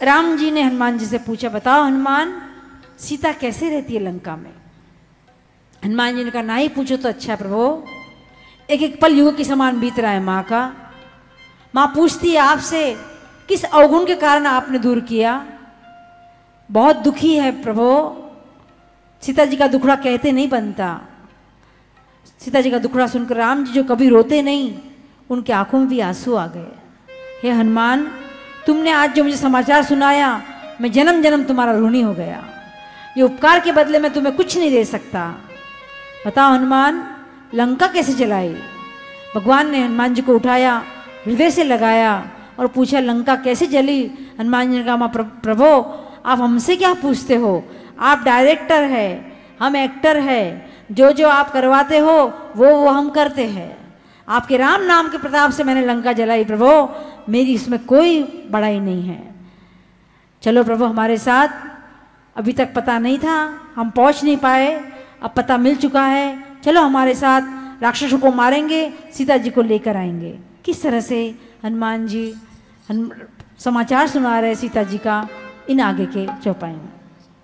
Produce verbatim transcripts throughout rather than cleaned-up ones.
राम जी ने हनुमान जी से पूछा, बताओ हनुमान, सीता कैसे रहती है लंका में? हनुमान जी ने कहा, ना ही पूछो तो अच्छा प्रभु, एक एक पल युग के समान बीत रहा है माँ का। माँ पूछती है आपसे, किस अवगुण के कारण आपने दूर किया? बहुत दुखी है प्रभु। सीता जी का दुखड़ा कहते नहीं बनता। सीता जी का दुखड़ा सुनकर राम जी जो कभी रोते नहीं, उनकी आंखों में भी आंसू आ गए। हे हनुमान, तुमने आज जो मुझे समाचार सुनाया, मैं जन्म जन्म तुम्हारा ऋणी हो गया। ये उपकार के बदले में तुम्हें कुछ नहीं दे सकता। बताओ हनुमान, लंका कैसे जलाई? भगवान ने हनुमान जी को उठाया, हृदय से लगाया और पूछा, लंका कैसे जली? हनुमान जी ने कहा, प्रभु आप हमसे क्या पूछते हो? आप डायरेक्टर है, हम एक्टर है। जो जो आप करवाते हो वो वो हम करते हैं। आपके राम नाम के प्रताप से मैंने लंका जलाई प्रभु, मेरी इसमें कोई बड़ाई नहीं है। चलो प्रभु हमारे साथ। अभी तक पता नहीं था, हम पहुंच नहीं पाए, अब पता मिल चुका है। चलो हमारे साथ, राक्षसों को मारेंगे, सीता जी को लेकर आएंगे। किस तरह से हनुमान जी समाचार सुना रहे सीता जी का, इन आगे के चौपाई में।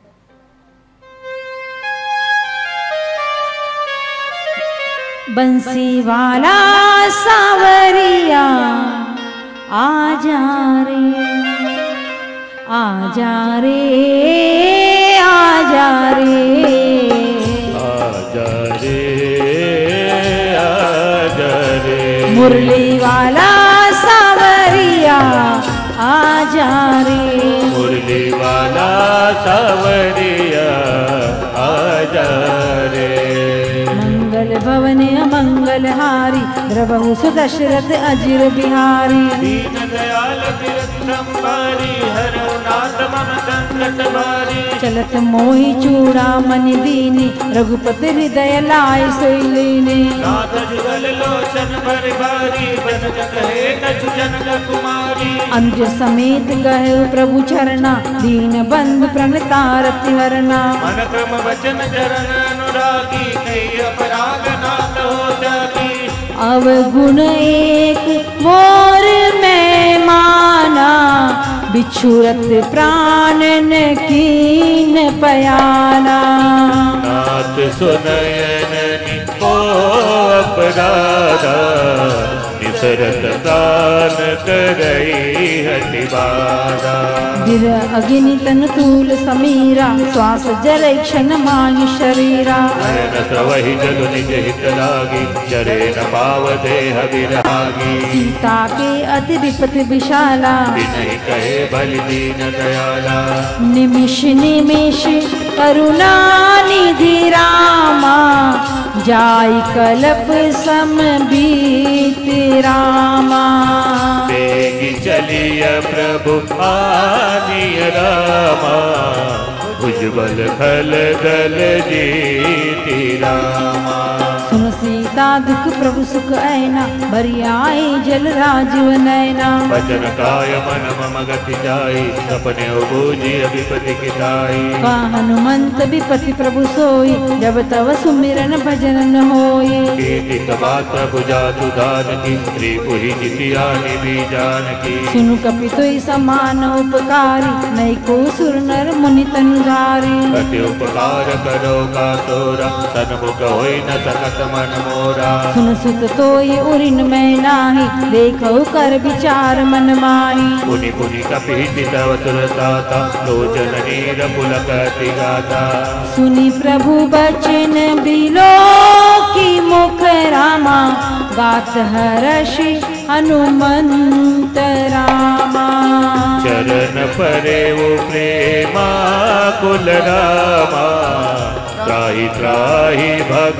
बंसी वाला सावरिया आजा रे, आजा रे, आजा रे, आजा रे, आजा रे। मुरली वाला सावरिया आजा रे, मुरली वाला सावरिया आजा रे। मंगल भवन अमंगल हारी, द्रवहु सुदशरथ अजिर बिहारी। दीन दयाल संभारी, हरौ नाथ मम संकट भारी। चलत मोहि चूड़ामणि दीनी, रघुपति हृदय लाय सोई लीनी। नाथ जुगल लोचन भरि भारी, बन कहे कछु जनक कुमारी। अंज समेत गए प्रभु चरना, दीन बंधु प्रणतारति हरना। मन क्रम वचन चरण अनुरागी, कई अपराग नाथ हो जागी। अवगुण एक मोर में माना, बिछुरत प्राण न कीन पयाना। नाथ सुनयन को अपराधा, निसरत प्राण करई हति बाधा। गिर अग्नि तन तूल समीरा, श्वास जरै क्षण माहि शरीरा। नयन वही जगु निज हित लागी, जरे न पाव देह विरागी। सीता के अति विपति विशाला, बिनहि कहे बलि दीन दयाला। निमिष निमिष करुणा निधि रामा, जाई कल्प सम बीत रामा। बेगी चलिय प्रभु आनिय रामा, उज्ज्वल फल दल जीति रामा। सुन सीता दुख प्रभु सुख ऐना, बरियाई जल राजीव नैना। वचन काय मन मम गति जाई, सपने बूझी विपति किताई। का हनुमंत विपति प्रभु सोई, जब तव सुमिरन भजन न होई। कीर्तित बात बुझा तुदान की, त्रिपुरी जितियानि भी जानकी। सुनु कपि तोई समान उपकारी, नहीं को सुर नर मुनि तनुधारी। अति उपकार करो का तोरा, सन्मुख होई न सकत मन मोरा। सुन सुत तोई उरिन मैं नाही, देखो कर विचार मन माही। पुनि पुनि कपि तव सुरताता, लोचन नीर पुलकति गाता। सुनि प्रभु बचन बिलो की मुख रामा, गात हर्षि हनुमंत रामा। चरण परे वो प्रेमा कुल रामा, त्राहि त्राहि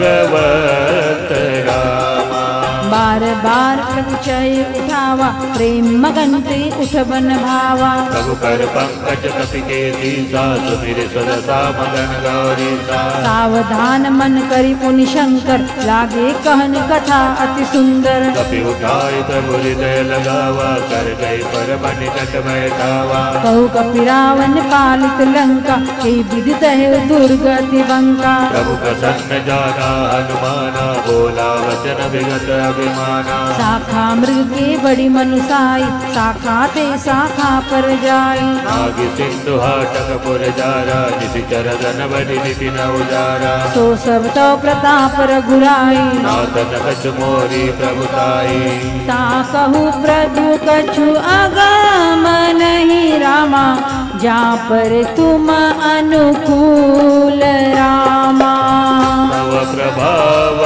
भगवत रामा। बार बार प्रभु चय उठावा, प्रेम मगन ते उठबन भावा। प्रभु कर पंकज कपि के दीसा, सुमिर सदसा मगन गौरी सा। सावधान मन करि पुनि शंकर, लागे कहन कथा अति सुंदर। कपि उठाय तब हृदय लगावा, कर गए परम निकट बैठावा। कहु कपि रावण पालित लंका, हे विदित है दुर्गति बंका। प्रभु प्रसन्न जाना हनुमाना, बोला वचन विगत अभिमाना। समाना। शाखा मृग के बड़ी मनुसाई, शाखा ते शाखा पर जाई। नाग सिंधु हाटक पुर जारा, निशिचर धन बड़ी निति न उजारा। सो सब तो प्रताप रघुराई, नाथन कछु मोरी प्रभुताई। ता कहु प्रभु कछु अगम नहीं रामा, जा पर तुम अनुकूल रामा। नव प्रभाव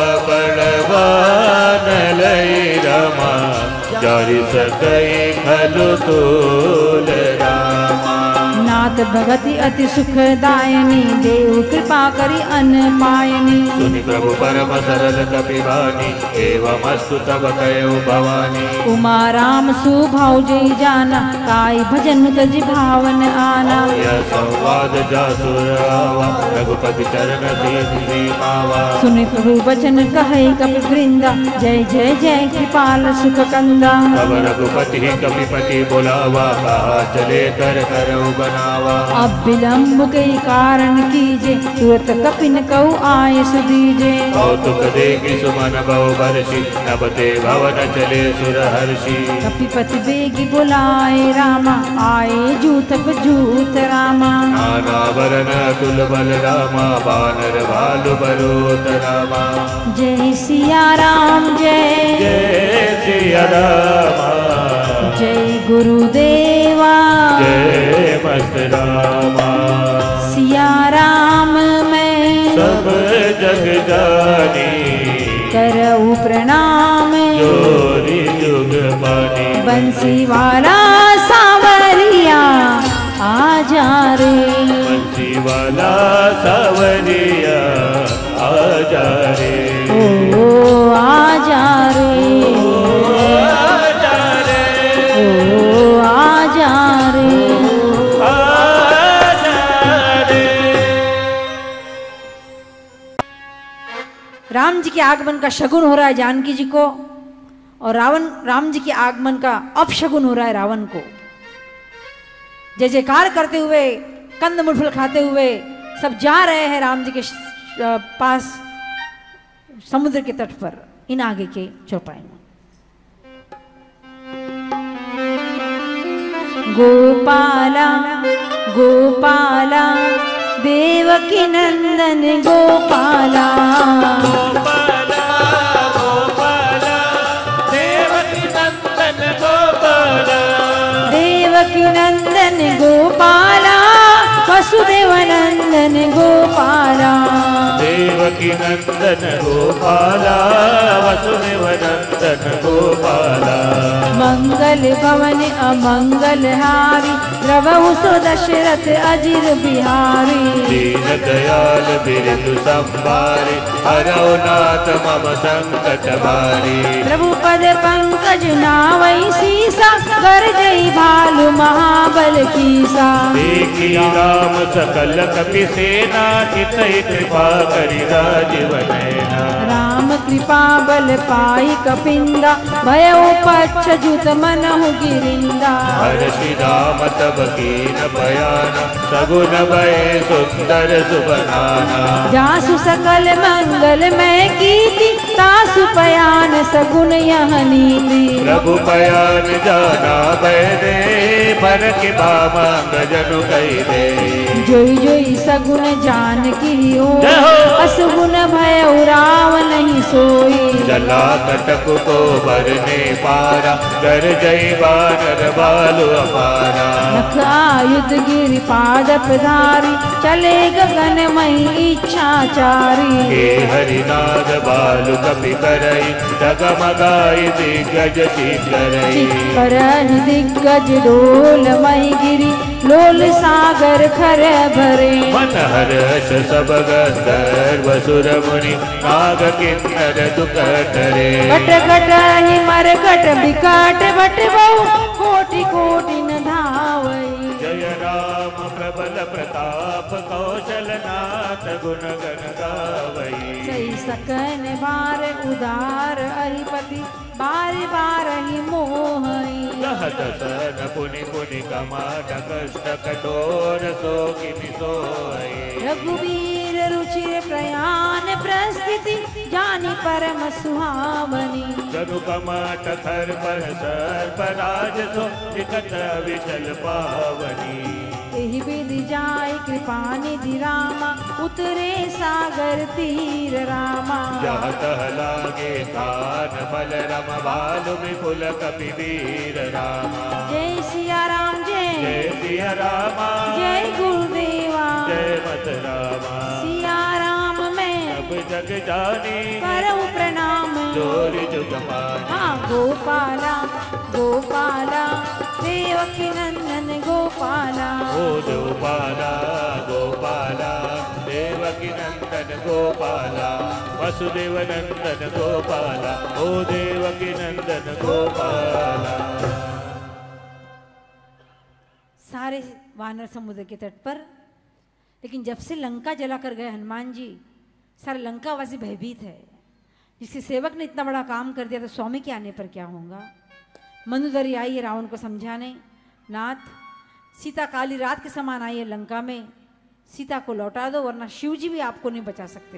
बलवान लई रमा, जारि सकई फल तूल रामा। नाथ भगति अति सुखदायनी, देव कृपा करी अन्न पायनी। सुनि प्रभु परम सरल कपिवानी, एवं अस्तु तब कयो भवानी। उमा राम सुभाव जय जाना, काई भजन तज भावन आना। यह संवाद जासुर आवा, रघुपति चरण तीन पावा। सुनि प्रभु वचन कहे कपि वृंदा, जय जय जय कृपाल सुख कंदा। तब रघुपति कपिपति बुलावा, कहा चले कर करऊ बनावा। अब विलम्ब के कारण कीजे, तुरत कपिन कहु आय सुदीजे। कौतुक देखि सुमन बहु बरसी, नभ ते भवन चले सुर हर्षि। कपिपति बेगी बुलाए रामा, आए जूथ जूथ रामा। नाना वरन अतुल बल रामा, बानर भालु बरोत रामा। जय सिया राम जय जय सिया रामा, जय गुरुदेवा जय मस्त रामा। सिया राम मैं सब जग जानी, करऊ प्रणाम जोरी जुग पानी। बंसी वाला सावरिया आजा रे, बंसी वाला सावरिया आजा रे। ओ आजा रे, आजा रे, ओ आजा रे। आजा रे। राम जी के आगमन का शगुन हो रहा है जानकी जी को, और रावण राम जी के आगमन का अपशगुन हो रहा है रावण को। जय जयकार करते हुए, कंद मूलफल खाते हुए सब जा रहे हैं राम जी के पास समुद्र के तट पर। इन आगे के चौपाई में गोपाला गोपाला देवकी नंदन गोपाला। गोपाला गोपाला देवकी नंदन गोपाला। देवकी नंदन गोपाला, वसुदेव नंदन गोपाला। देवकी नंदन गोपाला, वसुदेव नंदन गोपाला। मंगल भवन अमंगल हारी, द्रवहु सो दशरथ अजिर बिहारी। दीन दयाल बिरजु संभारे, हरौ नाथ मम संकट भारी। प्रभु पद पंकज नावई सीसा, गरजई भालु महाबल कीसा। देखी राम सकल कपि सेना, चितहि कृपा करि राजीव नयना। राम कृपा बल पाई कपिंदा, भयउ पच्छ जुत मनहु गिरिंदा। हर्षि राम तब कीन बयाना, सगुन भय सुंदर सुबनाना। जासु सकल मंगल मैं कीति, तासु पयान सगुन यह नीति। प्रभु पयान जाना भय दे, पर कृपा मांग जनु कहि दे। जोई जोई सगुन जान की हो, जय हो। असगुन भय उराव नहीं सोई। जला कटक को भरने पारा, कर जय बानर बालु अपारा। नख आयुध गिरि पाद पधारी, चले गगन मई इच्छाचारी। हे हरिनाद बालु कपि करई, डगमगाई दिग्गज चित्करई। करहि दिग्गज डोल मई गिरी, लोल सागर खर भरे। मन हर्ष सब गंधर्व सुर मुनि, नाग किन्नर दुख टरे। कट कट ही मर कट बिकट बट बहु, कोटि कोटि न धावई। जय राम प्रबल प्रताप, कौशल नाथ गुण गण गावई। सही सकन बार उदार अधिपति, बार बार ही मोहई। कहत सन पुनि पुनि कमाट कष्ट कठोर सो किमि सोई। रघुवीर रुचिर प्रयाण प्रस्थिति जानी परम सुहावनी। जनु कमाट खर पर सर्प राज सो निकट विचल पावनी। एहि विधि जाय कृपा निधि रामा उतरे सागर तीर रामा। जहाँ तह लागे कान बल रम भालु विपुल कपि वीर रामा। जय सिया राम जय जय सिया रामा जय गुरुदेवा जय मत रामा। सिया राम मैं सब जग जानी करऊं प्रणाम जोरि जुग मानी। हाँ गोपाला गोपाला देवकी नंदन गोपाला। ओ गोपाला गोपाला देवकी नंदन गोपाला। वसुदेव नंदन गोपाला ओ देवकी नंदन गोपाला। सारे वानर समुद्र के तट पर, लेकिन जब से लंका जलाकर गए हनुमान जी, सारे लंकावासी भयभीत है। जिसके सेवक ने इतना बड़ा काम कर दिया तो स्वामी के आने पर क्या होगा। मंदोदरी आई है रावण को समझाने, नाथ सीता काली रात के समान आई है लंका में, सीता को लौटा दो वरना शिव जी भी आपको नहीं बचा सकते।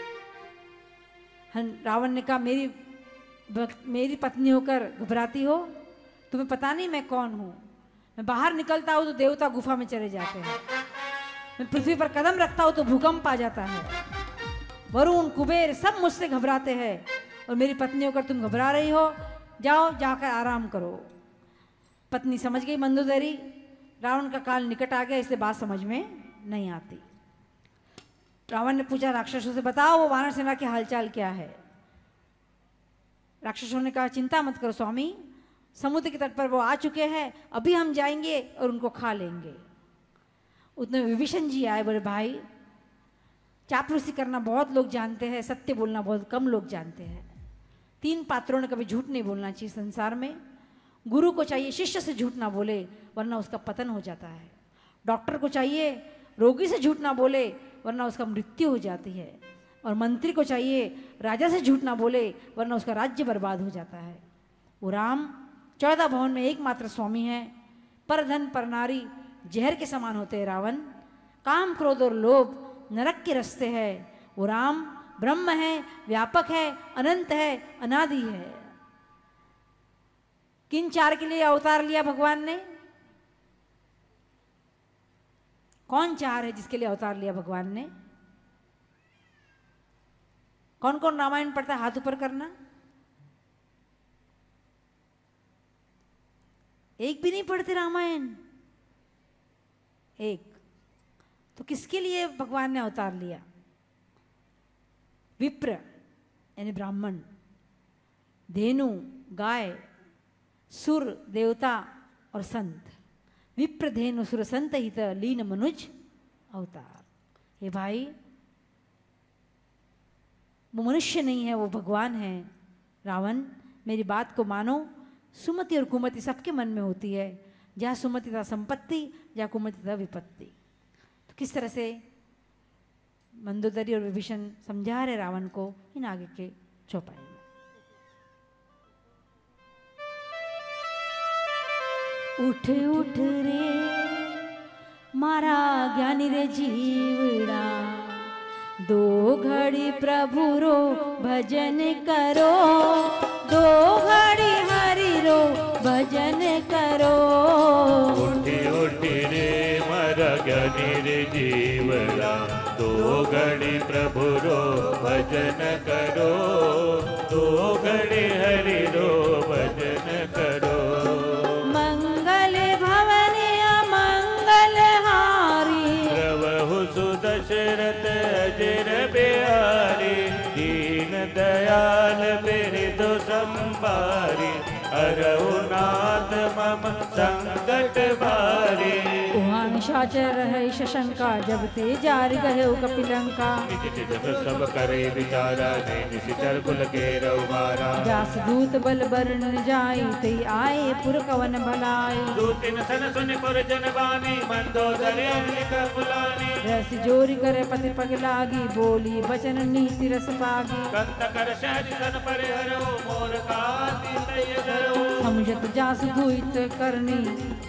रावण ने कहा मेरी मेरी पत्नी होकर घबराती हो, तुम्हें पता नहीं मैं कौन हूं। मैं बाहर निकलता हूं तो देवता गुफा में चले जाते हैं, मैं पृथ्वी पर कदम रखता हूं तो भूकंप आ जाता है, वरुण कुबेर सब मुझसे घबराते हैं और मेरी पत्नी होकर तुम घबरा रही हो, जाओ जाकर आराम करो। पत्नी समझ गई मंदोदरी रावण का काल निकट आ गया, इसलिए बात समझ में नहीं आती। रावण ने पूछा राक्षसों से, बताओ वो वानर सेना की हालचाल क्या है। राक्षसों ने कहा चिंता मत करो स्वामी, समुद्र के तट पर वो आ चुके हैं, अभी हम जाएंगे और उनको खा लेंगे। उतने विभीषण जी आए, बोले भाई चापलूसी करना बहुत लोग जानते हैं, सत्य बोलना बहुत कम लोग जानते हैं। तीन पात्रों ने कभी झूठ नहीं बोलना चाहिए संसार में। गुरु को चाहिए शिष्य से झूठ ना बोले वरना उसका पतन हो जाता है। डॉक्टर को चाहिए रोगी से झूठ ना बोले वरना उसका मृत्यु हो जाती है। और मंत्री को चाहिए राजा से झूठ ना बोले वरना उसका राज्य बर्बाद हो जाता है। वो राम चौदह भवन में एकमात्र स्वामी है, पर धन पर नारी जहर के समान होते हैं रावण। काम क्रोध और लोभ नरक के रास्ते हैं। वो राम ब्रह्म है, व्यापक है, अनंत है, अनादि है। किन चार के लिए अवतार लिया भगवान ने? कौन चार है जिसके लिए अवतार लिया भगवान ने? कौन कौन रामायण पढ़ता है, हाथ ऊपर करना। एक भी नहीं पढ़ते रामायण? एक। तो किसके लिए भगवान ने अवतार लिया? विप्र यानी ब्राह्मण, धेनु गाय, सुर देवता और संत। विप्र धेनु सुर संत हित लीन मनुज अवतार। हे भाई वो मनुष्य नहीं है, वो भगवान है। रावण मेरी बात को मानो, सुमति और कुमति सबके मन में होती है। जहाँ सुमति था संपत्ति, जहाँ कुमति था विपत्ति। तो किस तरह से मंदोदरी और विभीषण समझा रहे रावण को इन आगे के चौपाई में। उठ उठ रे मारा ज्ञानी रे जीवड़ा, दो घड़ी प्रभु रो भजन करो, दो घड़ी हरि रो भजन करो। उठी उठी रे मारा ज्ञानी रे जीवड़ा, दो घड़ी प्रभु रो भजन करो, दो घड़ी हरि रो भजन करो। मंगल भवन अमंगल हारी, प्रभु सुदशरथ अजर बिहारी, दीन दयाल बिरधु संभारी, अरहुनाथ मम संकट भारी। उहाँ निशाचर है शशंका, जब ते जार गए कपिलंका। निज निज सब करे विचारा, ने निशिचर कुल के रउमारा। व्यास दूत बल बरन जाई, ते आए पुर कवन भलाई। दूतिन सन सुन पुर जन बानी, मंदोदरी अनिक बुलानी। रस जोरी करे पति पग लागी, बोली बचन नीति रस पागी। कंत कर शहर सन पर हरो, मोर काति तय धरो। समुझत जासु धुइत करनी,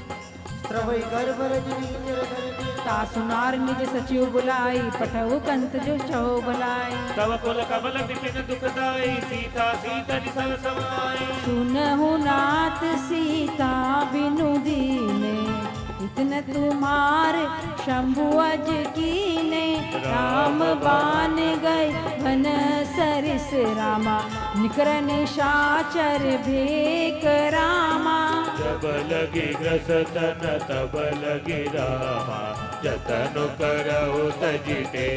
स्त्रवै गर्भ रजनी चर धरनी। तासु नार निज सचिव बुलाई, पठऊ कंत जो चहो भलाई। तव कुल कमल विपिन दुखदाई, सीता सीता निसल समाई। सुनहु नाथ सीता बिनु दीने, इतन तुम्हार शंभु अज कीने। राम बान गए घन सरिस रामा, निकर निशाचर भेक रामा। जब लगी ग्रस तन तब लगी रामा, जतनु करहु तजि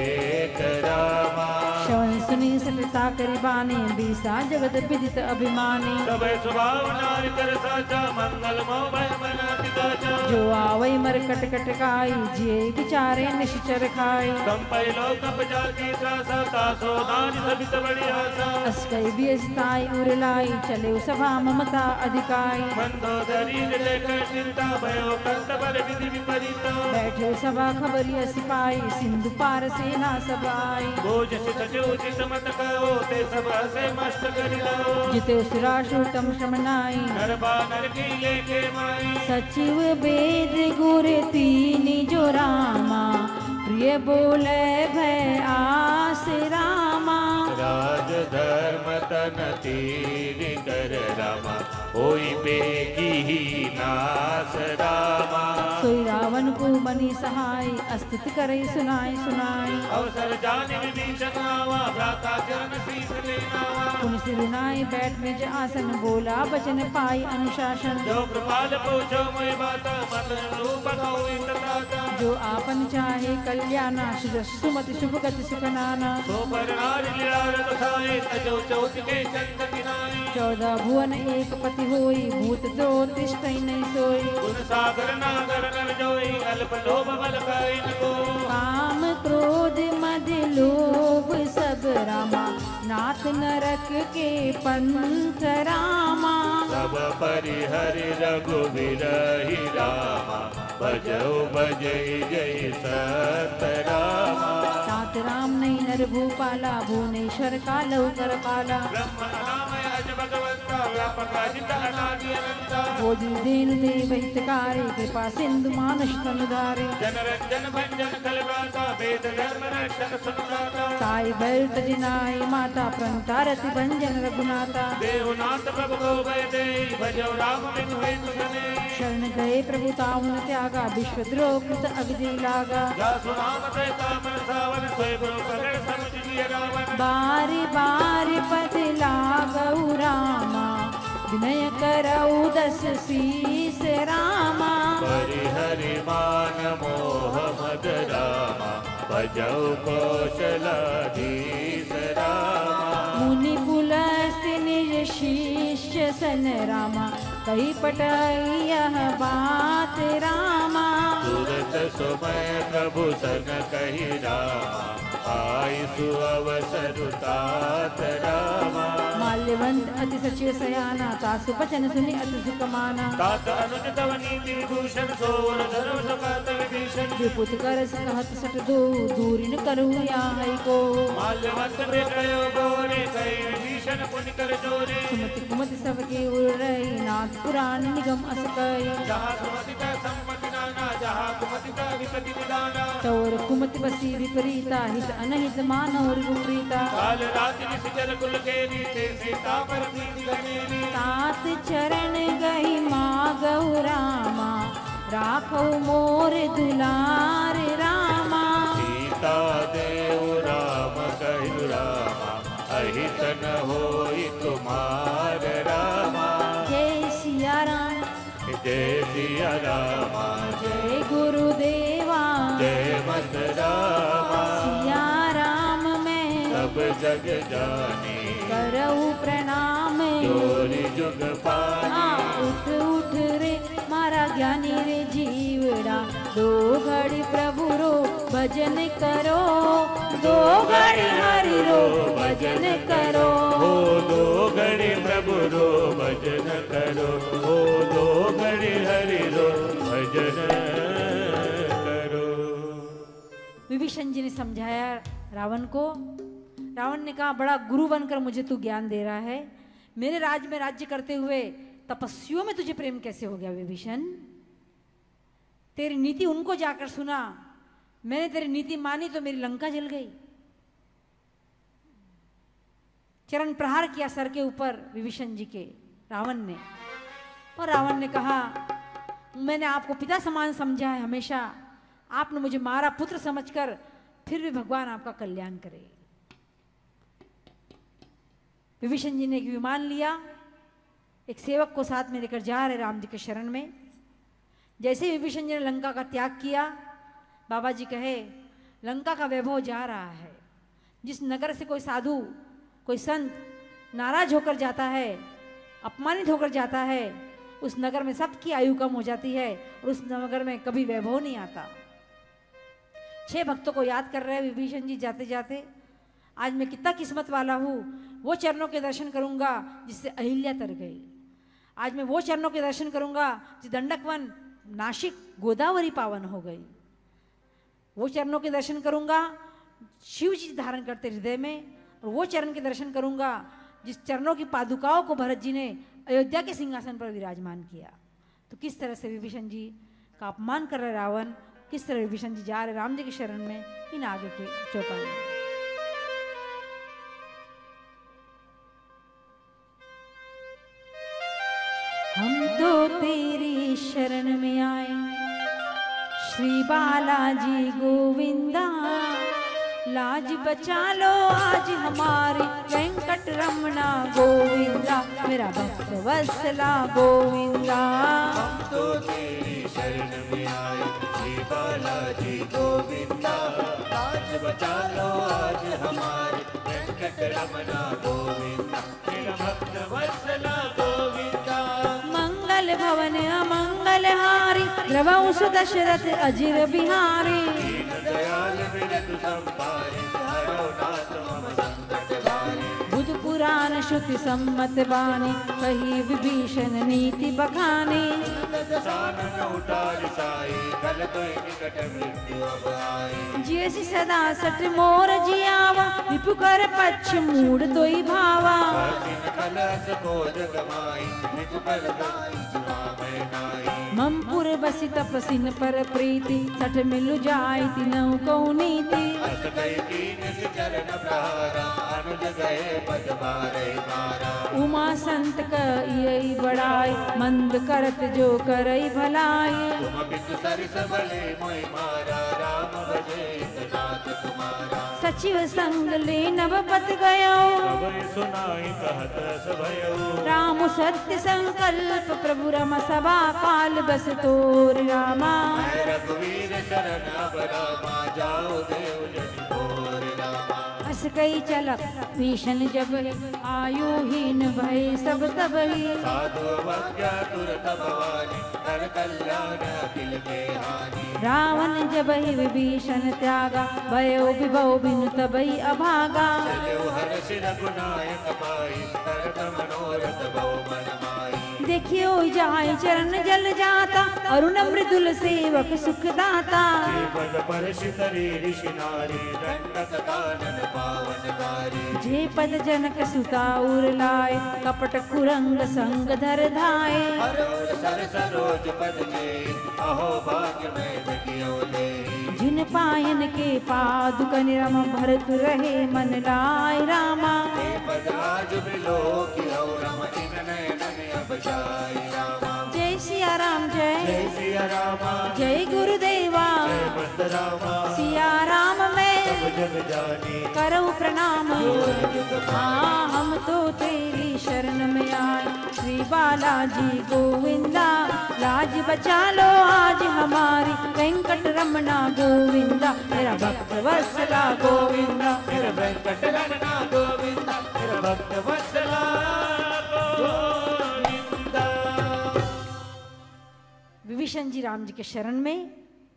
टेक रामा। श्रवण सुनी सटता करि बाने, बीसा जगत विदित अभिमानी। सब स्वभाव नार कर साचा, मंगल मोह भय मन अति दाचा। जो आवै मर कट कट काई, जिये विचारे निश्चर खाई। कंपै लोक अपजाति त्रासा, तासो नारी सबित बड़ी आशा। अस्कै बियसताई उरलाई, चले सभा ममता अधिकाई। मंदोदरी लेकर चिंता, भयो कंत पर विधि विपरीता। बैठे सभा खबरिया सिपाही, सिंधु पार सेना सब आई। बोझ सित जो चित मत कहो, ते सब से मस्त करि लो। जिते सुराशु तम श्रमनाई, नर बानर की लेके माई। सचिव वेद गुर तीनि जो रामा, प्रिय बोले भय आस रामा। राज धर्म तन तीर कर रामा, होई बेगी ही नास रामा। सोई रावण को मनी सहाय, स्तुति करे सुनाई सुनाई। अवसर जाने विभीषण आवा, भ्राता चरण शीस लेनावा। पुन सिरुनाई बैठ निज आसन, बोला बचन पाई अनुशासन। जो कृपाल पूछो मोहि बाता, मत रूप कहु तथा। जो आपन चाहे कल्याणा, सुमति शुभ गति सुख नाना। सो पर नारी लीला रत खाए, तजो चौथ के चंद किनाई। चौदह भुवन एक पति होई, भूत दो तिष्ठै नहीं सोई। गुण सागर नागर नर जोई, अल्प लोभ बल पाई न कोई। काम क्रोध मद लोभ सब रामा, नाथ नरक के पंथ रामा। सब परिहरि रघुवीर ही रामा, भजौ भजई जय सत रामा। सात राम नहीं नर भूपाला, भुवनेश्वर कालौ कर पाला। ब्रह्म नाम अज भगवंता, व्यापक अजित अनादि अनंता। बोधि देनु देव हितकारी, कृपा सिंधु मानुष तनुधारे। जनरंजन भंजन कलबाता, वेद धर्म रक्षक सुनदाता। साई बैल तजिनाई माता, प्रणतारति भंजन रघुनाथा। देवनाथ प्रभु को भय दे, भजौ राम बिनु हेतु धने। शरण गए प्रभु ताउन त्यागा, विश्वद्रोह कृत अगदी लागा। जासु नाम त्रैता मन सावन, सोई गुरु पकड़ समुझ लिय रावण। बारी बारी पद लागऊ रामा, विनय करऊ दस शीस रामा। परिहरि मान मोह मद रामा, भजौ कौशलाधीश रामा। मुनि पुलस्त्य निज शिष्य सन रामा, कही पटाई यह बात रामा। तुरत समय प्रभु सन कही रामा, आई सुअवसर तात रामा। माल्यवंत अति सचिव सयाना, तासु बचन सुनि अति सुख माना। तात अनुज तव नीति विभूषण, सोर धरो सकात विभीषण। विपुत कर कहत सट दो, दूरी न करू यहाँ को। माल्यवंत में कयो गोरे, कई विभीषण पुनि कर जोरे। सुमति कुमति सबके उड़ रही, नाथ पुराण निगम अस कई। जहाँ सुमति का सम्मति नाना, जहाँ कुमति का विपति विधाना। तौर कुमति बसी विपरीता, हित अनहित मानव विपरीता। काल रात्रि निशिचर कुल के नीचे, सीता पर प्रीति घनेरी। तात चरण गही मागऊ रामा, राखौ मोर दुलार रामा। सीता देव राम कहु रामा, अहित न होई तुमार रामा। जय सिया राम, जय सिया रामा, जय गुरुदेवा। जय मत रामा, सिया राम मैं सब जग जाने। करऊ प्रणाम, जोरी जुग पानी। हाँ उठ उठ रे मारा ज्ञानी रे जीवड़ा, दो घड़ी प्रभु रो भजन करो, दो घड़ी हरि रो भजन करो। हो दो घड़ी प्रभु रो भजन करो, हो दो घड़ी हरि रो भजन करो। विभीषण जी ने समझाया रावण को। रावण ने कहा, बड़ा गुरु बनकर मुझे तू ज्ञान दे रहा है, मेरे राज्य में राज्य करते हुए तपस्वियों में तुझे प्रेम कैसे हो गया विभीषण? तेरी नीति उनको जाकर सुना, मैंने तेरी नीति मानी तो मेरी लंका जल गई। चरण प्रहार किया सर के ऊपर विभीषण जी के रावण ने, और रावण ने कहा, मैंने आपको पिता समान समझा है हमेशा, आपने मुझे मारा पुत्र समझकर, फिर भी भगवान आपका कल्याण करे। विभीषण जी ने एक विमान लिया, एक सेवक को साथ में लेकर जा रहे राम जी के शरण में। जैसे ही विभीषण जी ने लंका का त्याग किया, बाबा जी कहे, लंका का वैभव जा रहा है। जिस नगर से कोई साधु, कोई संत नाराज होकर जाता है, अपमानित होकर जाता है, उस नगर में सबकी आयु कम हो जाती है और उस नगर में कभी वैभव नहीं आता। छह भक्तों को याद कर रहे हैं विभीषण जी जाते जाते, आज मैं कितना किस्मत वाला हूँ, वो चरणों के दर्शन करूंगा जिससे अहिल्या तर गई। आज मैं वो चरणों के दर्शन करूंगा जिस दंडकवन नासिक गोदावरी पावन हो गई। वो चरणों के दर्शन करूंगा शिव जी धारण करते हृदय में, और वो चरण के दर्शन करूंगा जिस चरणों की पादुकाओं को भरत जी ने अयोध्या के सिंहासन पर विराजमान किया। तो किस तरह से विभीषण जी का अपमान कर रहे रावण, किस तरह विभीषण जी जा रहे राम जी के शरण में, इन आगे के चौपाई में। हम तो तेरी शरण में आए श्री बालाजी गोविंदा, लाज बचा लो आज हमारी वेंकट रमना गोविंदा, मेरा भक्त वत्सला गोविंदा। हम तो तेरी शरण में आए श्री बालाजी गोविंदा, लाज बचा लो आज हमारे वेंकट रमना गोविंदा, मेरा भक्त वत्सला गोविंदा। मंगल भवन अमंगल हारी, द्रवौ सुदशरथ अजिर बिहारी, दयाल बिरधु संभारे, हरो नाथ मम संकट भारे। बुध पुराण श्रुति सम्मत बानी, कही विभीषण नीति बखानी। सानन उतार साई, कल तो निकट मृत्यु अब आई। जैसी सदा सट मोर जियावा, विपु कर पक्ष मूड तोई भावा। हसीन कलस कोज कमाई, निज पर गाई जुआ मैं नाई। ममपुर बसी तपसिन पर प्रीति, सठ मिलु जाय तिनौ कौ नीति। हस गई कीन से चरण प्रहारा, अनुज गए पद बारे मारा। उमा संत कई बड़ाई, मंद करत जो करई भलाई। तुम बिनु सरिस भले मोहि मारा, राम भजे नाथ तुम्हारा। सचिव संग ले नवपत गयो, सबरि सुनाई कहत रस भयो। राम सत्य संकल्प प्रभु रम सभा काल बस तोर रामा। मैं रघुवीर शरण अब रामा, जाओ देव जन भोर रामा। हस कई चलक भीषण जब, आयुहीन भय सब तबहि। साधु अवज्ञा तुरत भवानी, कर कल्याण अखिल के हानि। रावण जब ही विभीषण त्यागा, भयो विभव बिनु तबई अभागा। चलो हर्ष रघुनायक पाई, करत मनोरथ भव मन माई। देखियो जाय चरण जल जाता, अरुण मृदुल सेवक सुख दाता। पद परशित ऋषि नारी, दंडक कानन पावन गारी। जे पद जनक सुता उर लाए, कपट कुरंग संग धर धाए। हरोर सर सरोज पद जे, अहो भाग्य मैं जगियो ले। जिन पायन के पादुक निरम, भरत रहे मन लाय रामा। हे पद आज बिलो की रम, इन नयन अब जाय रामा। जय सिया राम जय, जय सिया रामा, जय गुरुदेवा। जय बंद रामा, सिया राम मैं सब जग जानी। करऊ प्रणाम। जोर जुग हाँ हम तो तेरी शरण में आए श्री बालाजी गोविंदा, लाज बचा लो आज हमारी वेंकट रमना गोविंदा। मेरा भक्त वत्सला गोविंदा, मेरा वेंकट रमना गोविंदा, मेरा भक्त वत्सला गोविंदा। विभीषण जी राम जी के शरण में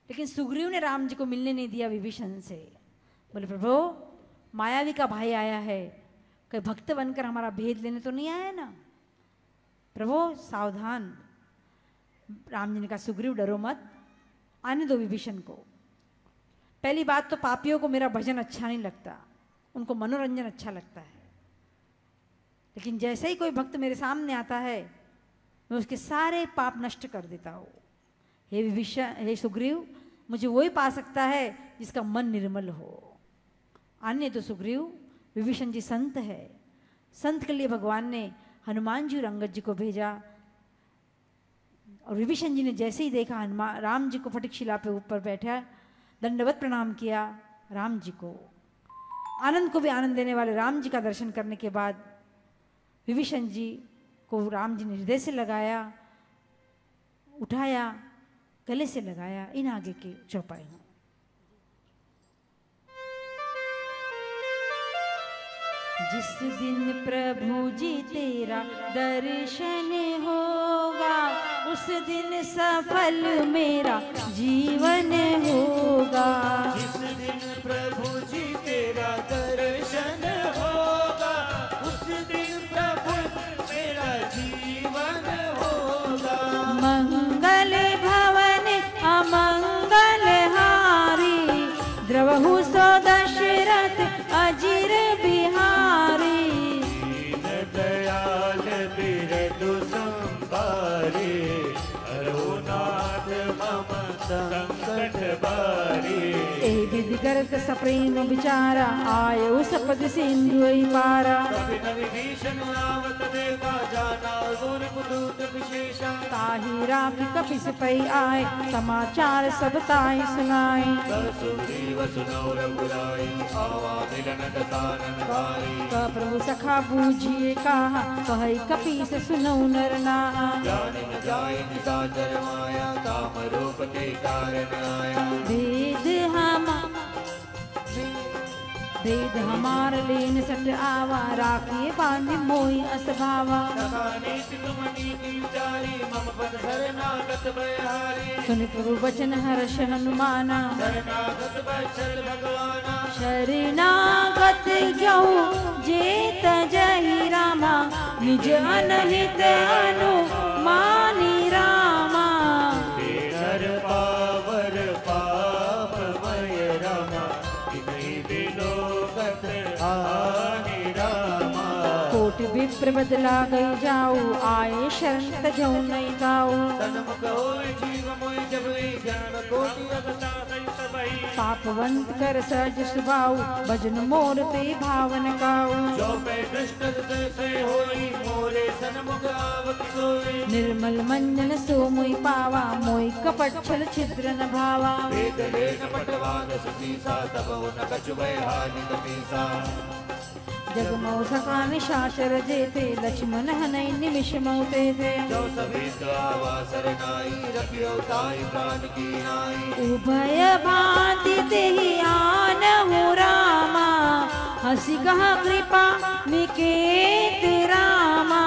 लेकिन सुग्रीव ने राम जी को मिलने नहीं दिया विभीषण से। बोले प्रभु मायावी का भाई आया है, कोई भक्त बनकर हमारा भेद लेने तो नहीं आया ना। प्रभु सावधान। राम जी ने कहा सुग्रीव डरो मत, आने दो विभीषण को। पहली बात तो पापियों को मेरा भजन अच्छा नहीं लगता, उनको मनोरंजन अच्छा लगता है। लेकिन जैसे ही कोई भक्त मेरे सामने आता है मैं उसके सारे पाप नष्ट कर देता हूँ। हे विभीषण, हे सुग्रीव, मुझे वही पा सकता है जिसका मन निर्मल हो। अन्य तो सुग्रीव, विभीषण जी संत है, संत के लिए भगवान ने हनुमान जी और अंगद जी को भेजा। और विभीषण जी ने जैसे ही देखा हनुमान राम जी को फटिक शिला पे ऊपर बैठा, दंडवत प्रणाम किया राम जी को। आनंद को भी आनंद देने वाले राम जी का दर्शन करने के बाद विभीषण जी को राम जी ने हृदय से लगाया, उठाया, गले से लगाया। इन आगे की चौपाई में जिस दिन प्रभु जी तेरा दर्शन होगा उस दिन सफल मेरा जीवन होगा। जिस दिन प्रभु जी तेरा दर्शन होगा उस दिन प्रभु मेरा जीवन होगा। मंगल भवन अमंगल हारी द्रवहु सो दशरथ अजिर बिहारी। दीन दयाल बिरदु संभारे रघुनाथ मम संकट बारे। ए विधि करत सप्रेम विचारा आयो सपद सिंधु पारा। कभी न विभीषण आवत देखा जाना गुर पुदूत विशेषा। ताहि राखी कपिस पै आए समाचार सब ताहि सुनाए। सुग्रीव सुनौ रघुराई आवा मिलन दसानन भाई। क प्रभु सखा बूझिए कहा कहि कपीस सुनौ नर नाहा। जानि न जाय निशाचर माया काम रूप के कारण आया। वेद हम वेद हमार लेन सट आवा राखिए बांधि मोहि असभावा। नीति तुम नीति विचारी मम पद शरणागत भयहारी। सुनि प्रभु वचन हर्ष हनुमाना शरणागत वत्सल भगवाना। शरणागत जहु जेत जहि रामा निज अनहित अनुमानी रामा। हर पावर पापमय रामा तिन्हि विलोकत हानि रामा। कोटि विप्र बदला गई जाऊ आए शरण तजौ नहीं गाऊ। सन्मुख होय जीव मोय जब ज्ञान कोटि अगता सहित भई। पापवंत कर सहज सुभाऊ भजन मोर ते भावन गाऊ। जो पे दुष्ट से होई मोरे सन्मुख आवत सोई। निर्मल मंजन सो मोहि पावा मोहि कपट छल छिद्र न भावा। वेद लेन पटवान सुसीसा तब न कछु भय हानि कपीसा। जगमो सका निशाचर जेते लक्ष्मण हनै निमिष मोते थे। जो सभी आवास रनाई रखियो ताई प्राण की नाई। उभय भांति तेहि आनहु रामा हसी कहा कृपा निकेत रामा।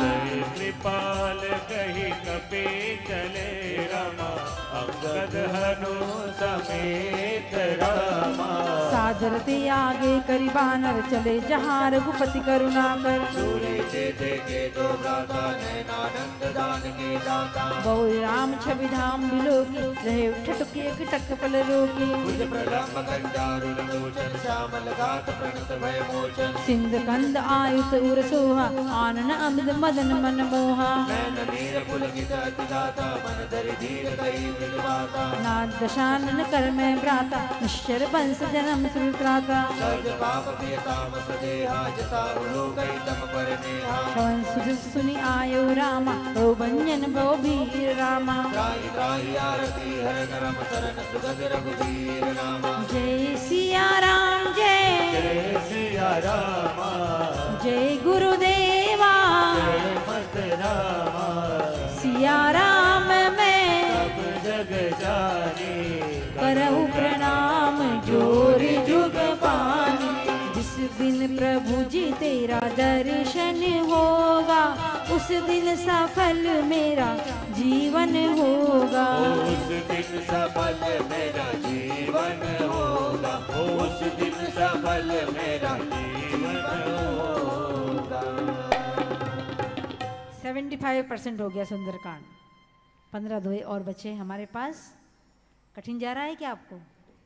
कृपाल कही कपे चले रामा अंगद हनु समेत रामा। सादर ते आगे करी बानर चले जहाँ रघुपति करुणा कर। सूरे ते देखे दो भ्राता नैनानंद दान के दाता। बहु राम छवि धाम बिलोकी रहे ठटुकी एक टक पल रोकी। भुज प्रलंब कंजारुल लोचन श्यामल गात प्रणत भय मोचन। सिंध कंद आयुत उर सोहा आनन अमृत मदन मन मोहा। नैन नीर पुलकित अति दाता मन धरि धीर कई विलवाता। नाद दशानन कर में भ्राता निश्चर वंश जन्म सुत्राता। सर्ज पाप प्रिय तामस देहा जतारु लोकई तम पर नेहा। श्रवण सुध सुनि आयो रामा बहु भंजन बहु वीर रामा। त्राहि त्राहि आरती हर नरम शरण सुगत रघुवीर नामा। जय सिया राम जय जय सिया रामा जय गुरुदेवा। जय मत रामा सिया राम मैं सब जग जाने। करहु प्रणाम जोरि जुग पानी। जिस दिन प्रभु जी तेरा दर्शन होगा उस दिन सफल मेरा जीवन होगा। उस दिन सफल में सफल मेरा जीवन होगा। पचहत्तर परसेंट हो गया सुंदरकांड। पंद्रह दोहे और बचे हमारे पास। कठिन जा रहा है क्या आपको?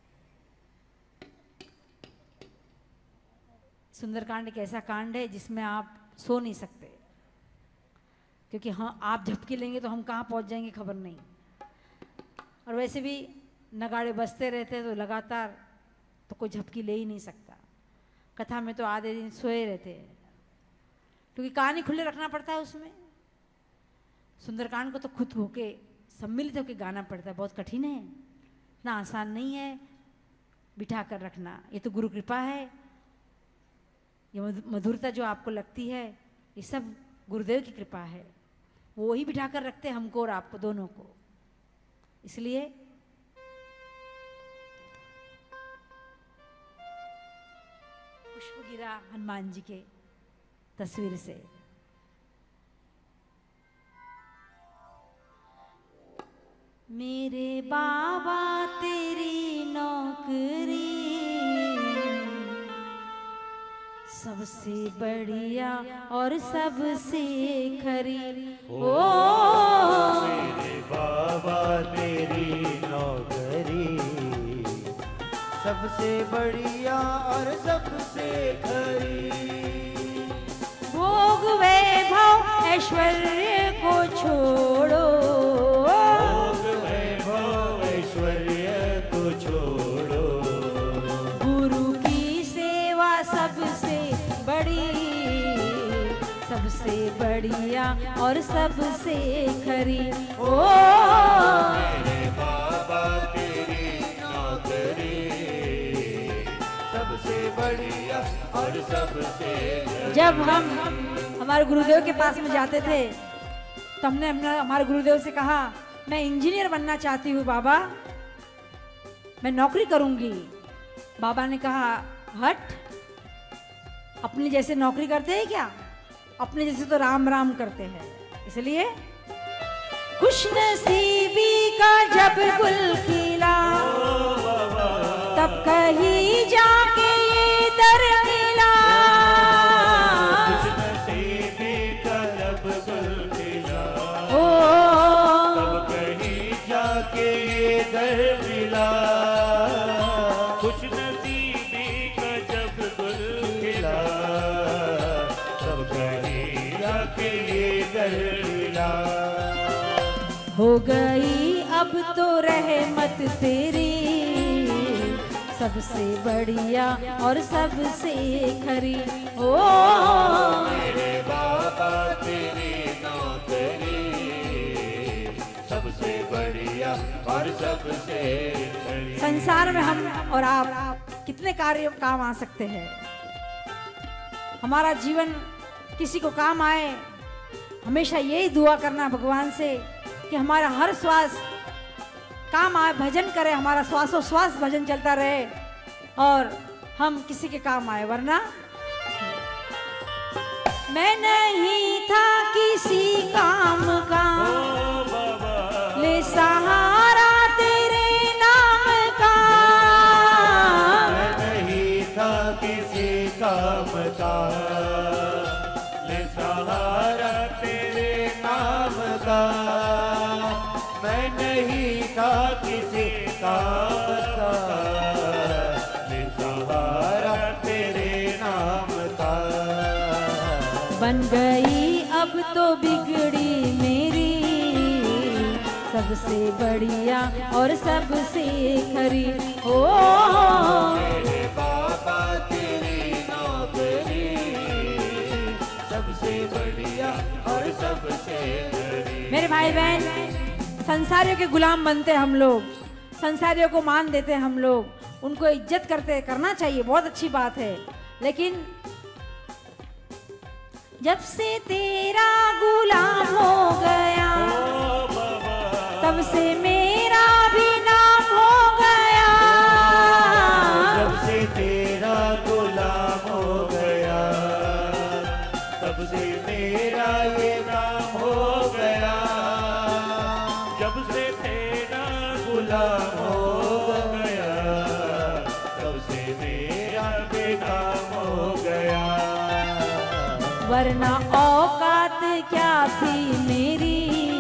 सुंदरकांड एक ऐसा कांड है जिसमें आप सो नहीं सकते, क्योंकि हाँ आप झपकी लेंगे तो हम कहाँ पहुँच जाएंगे खबर नहीं। और वैसे भी नगाड़े बजते रहते हैं तो लगातार तो कोई झपकी ले ही नहीं सकता। कथा में तो आधे दिन सोए रहते हैं, क्योंकि कहानी खुले रखना पड़ता है उसमें। सुंदरकांड को तो खुद होके सम्मिलित होके गाना पड़ता है, बहुत कठिन है, इतना आसान नहीं है बिठा कर रखना। ये तो गुरु कृपा है। ये मधुरता जो आपको लगती है ये सब गुरुदेव की कृपा है, वो ही बिठा कर रखते हैं हमको और आपको दोनों को। इसलिए पुष्प गिरा हनुमान जी के तस्वीर से। मेरे बाबा तेरी नौकरी सबसे बढ़िया और सबसे खरी। ओ मेरे बाबा तेरी नौकरी सबसे बढ़िया और सबसे खरी। भोग वैभव ऐश्वर्य को छोड़ो, भोग वैभव ऐश्वर्य को छोड़ो, गुरु की सेवा सबसे बड़ी, सबसे बढ़िया और सबसे खरी। ओ मेरे बाबा तेरी नौकरी सबसे बढ़िया और सबसे खरी। जब हम हमारे गुरुदेव के पास में जाते थे तो हमने हमने हमारे गुरुदेव से कहा मैं इंजीनियर बनना चाहती हूँ बाबा, मैं नौकरी करूंगी। बाबा ने कहा हट, अपने जैसे नौकरी करते हैं क्या? अपने जैसे तो राम राम करते हैं। इसलिए खुशनसीबी का जब गुल खिला तब कहीं जाके ये दर मिला। खुशनसीबी का जब गुल खिला ओ तब कहीं जाके ये दर मिला। खुशनसीबी का जब गुल खिला तब कहीं जाके ये दर मिला। हो गई अब तो रहमत तेरी सबसे बढ़िया और सबसे खरी। ओ मेरे बाबा तेरी नौकरी सबसे बढ़िया और सबसे खरी। संसार में हम और आप कितने कार्य काम आ सकते हैं। हमारा जीवन किसी को काम आए, हमेशा यही दुआ करना भगवान से कि हमारा हर श्वास काम आए, भजन करे, हमारा श्वासोश्वास भजन चलता रहे और हम किसी के काम आए। वरना मैं नहीं था किसी काम का, ले सहारा तेरे नाम का। मैं नहीं था किसी काम का, ले सहारा तेरे नाम का। मैं नहीं था किसी काम का, ले सहारा तेरे नाम का। बन गई अब तो बिगड़ी मेरी सबसे बढ़िया और सबसे खरी। ओ मेरे बाबा तेरी नौकरी सबसे बढ़िया और सबसे खरी। मेरे भाई बहन, संसारियों के गुलाम बनते हम लोग, संसारियों को मान देते हम लोग, उनको इज्जत करते, करना चाहिए, बहुत अच्छी बात है। लेकिन जब से तेरा गुलाम हो गया तब से मेरा भी नाम हो गया। जब से तेरा गुलाम हो गया तब से मेरा ये नाम हो गया। जब से तेरा गुलाम हो गया तब से मेरा वरना औकात क्या थी मेरी,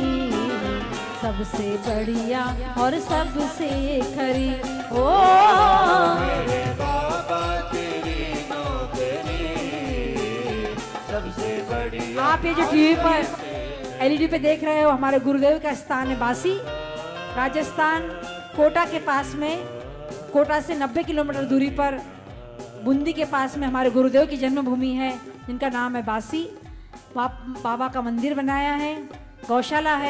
सबसे बढ़िया और सबसे खरी। ओ मेरे बाबा तेरी नौकरी सबसे बढ़िया। आप ये जो टीवी पर एलईडी पे देख रहे हो, हमारे गुरुदेव का स्थान है बासी, राजस्थान कोटा के पास में। कोटा से नब्बे किलोमीटर दूरी पर बूंदी के पास में हमारे गुरुदेव की जन्मभूमि है, जिनका नाम है बासी। बा, बाबा का मंदिर बनाया है, गौशाला है।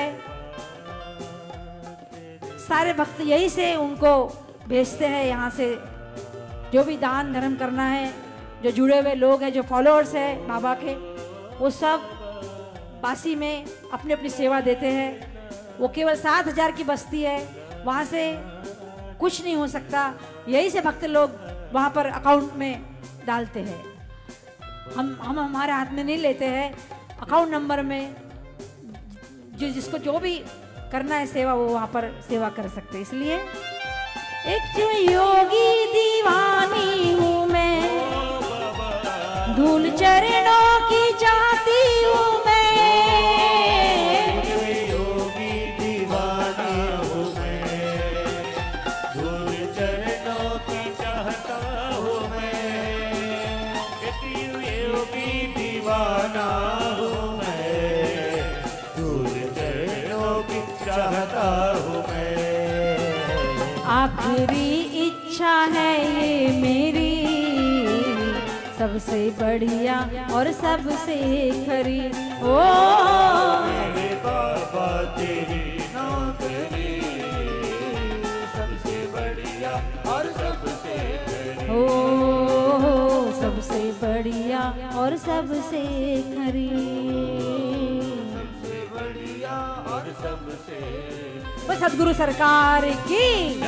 सारे भक्त यही से उनको भेजते हैं यहाँ से। जो भी दान धर्म करना है, जो जुड़े हुए लोग हैं, जो फॉलोअर्स हैं बाबा के, वो सब बासी में अपनी अपनी सेवा देते हैं। वो केवल सात हजार की बस्ती है, वहाँ से कुछ नहीं हो सकता। यही से भक्त लोग वहाँ पर अकाउंट में डालते हैं। हम हम हमारे हाथ में नहीं लेते हैं, अकाउंट नंबर में जो जिसको जो भी करना है सेवा, वो वहाँ पर सेवा कर सकते हैं। इसलिए एक जो योगी दीवानी हूँ मैं, धूल चरणों की चाहती हूँ मैं। योगी दीवाना हूँ मैं, धूल चरणों की चाहता हूँ मैं। योगी दीवाना हूँ मैं, धूल चरणों की चाहता हूँ मैं। आखिरी इच्छा है ये मेरी, सबसे बढ़िया और सबसे खरी। ओ मेरे बाबा तेरी नौकरी सबसे बढ़िया और सबसे खरी। ओ सबसे बढ़िया और सबसे खरी। सबसे बढ़िया और सबसे। बस सदगुरु सरकार की।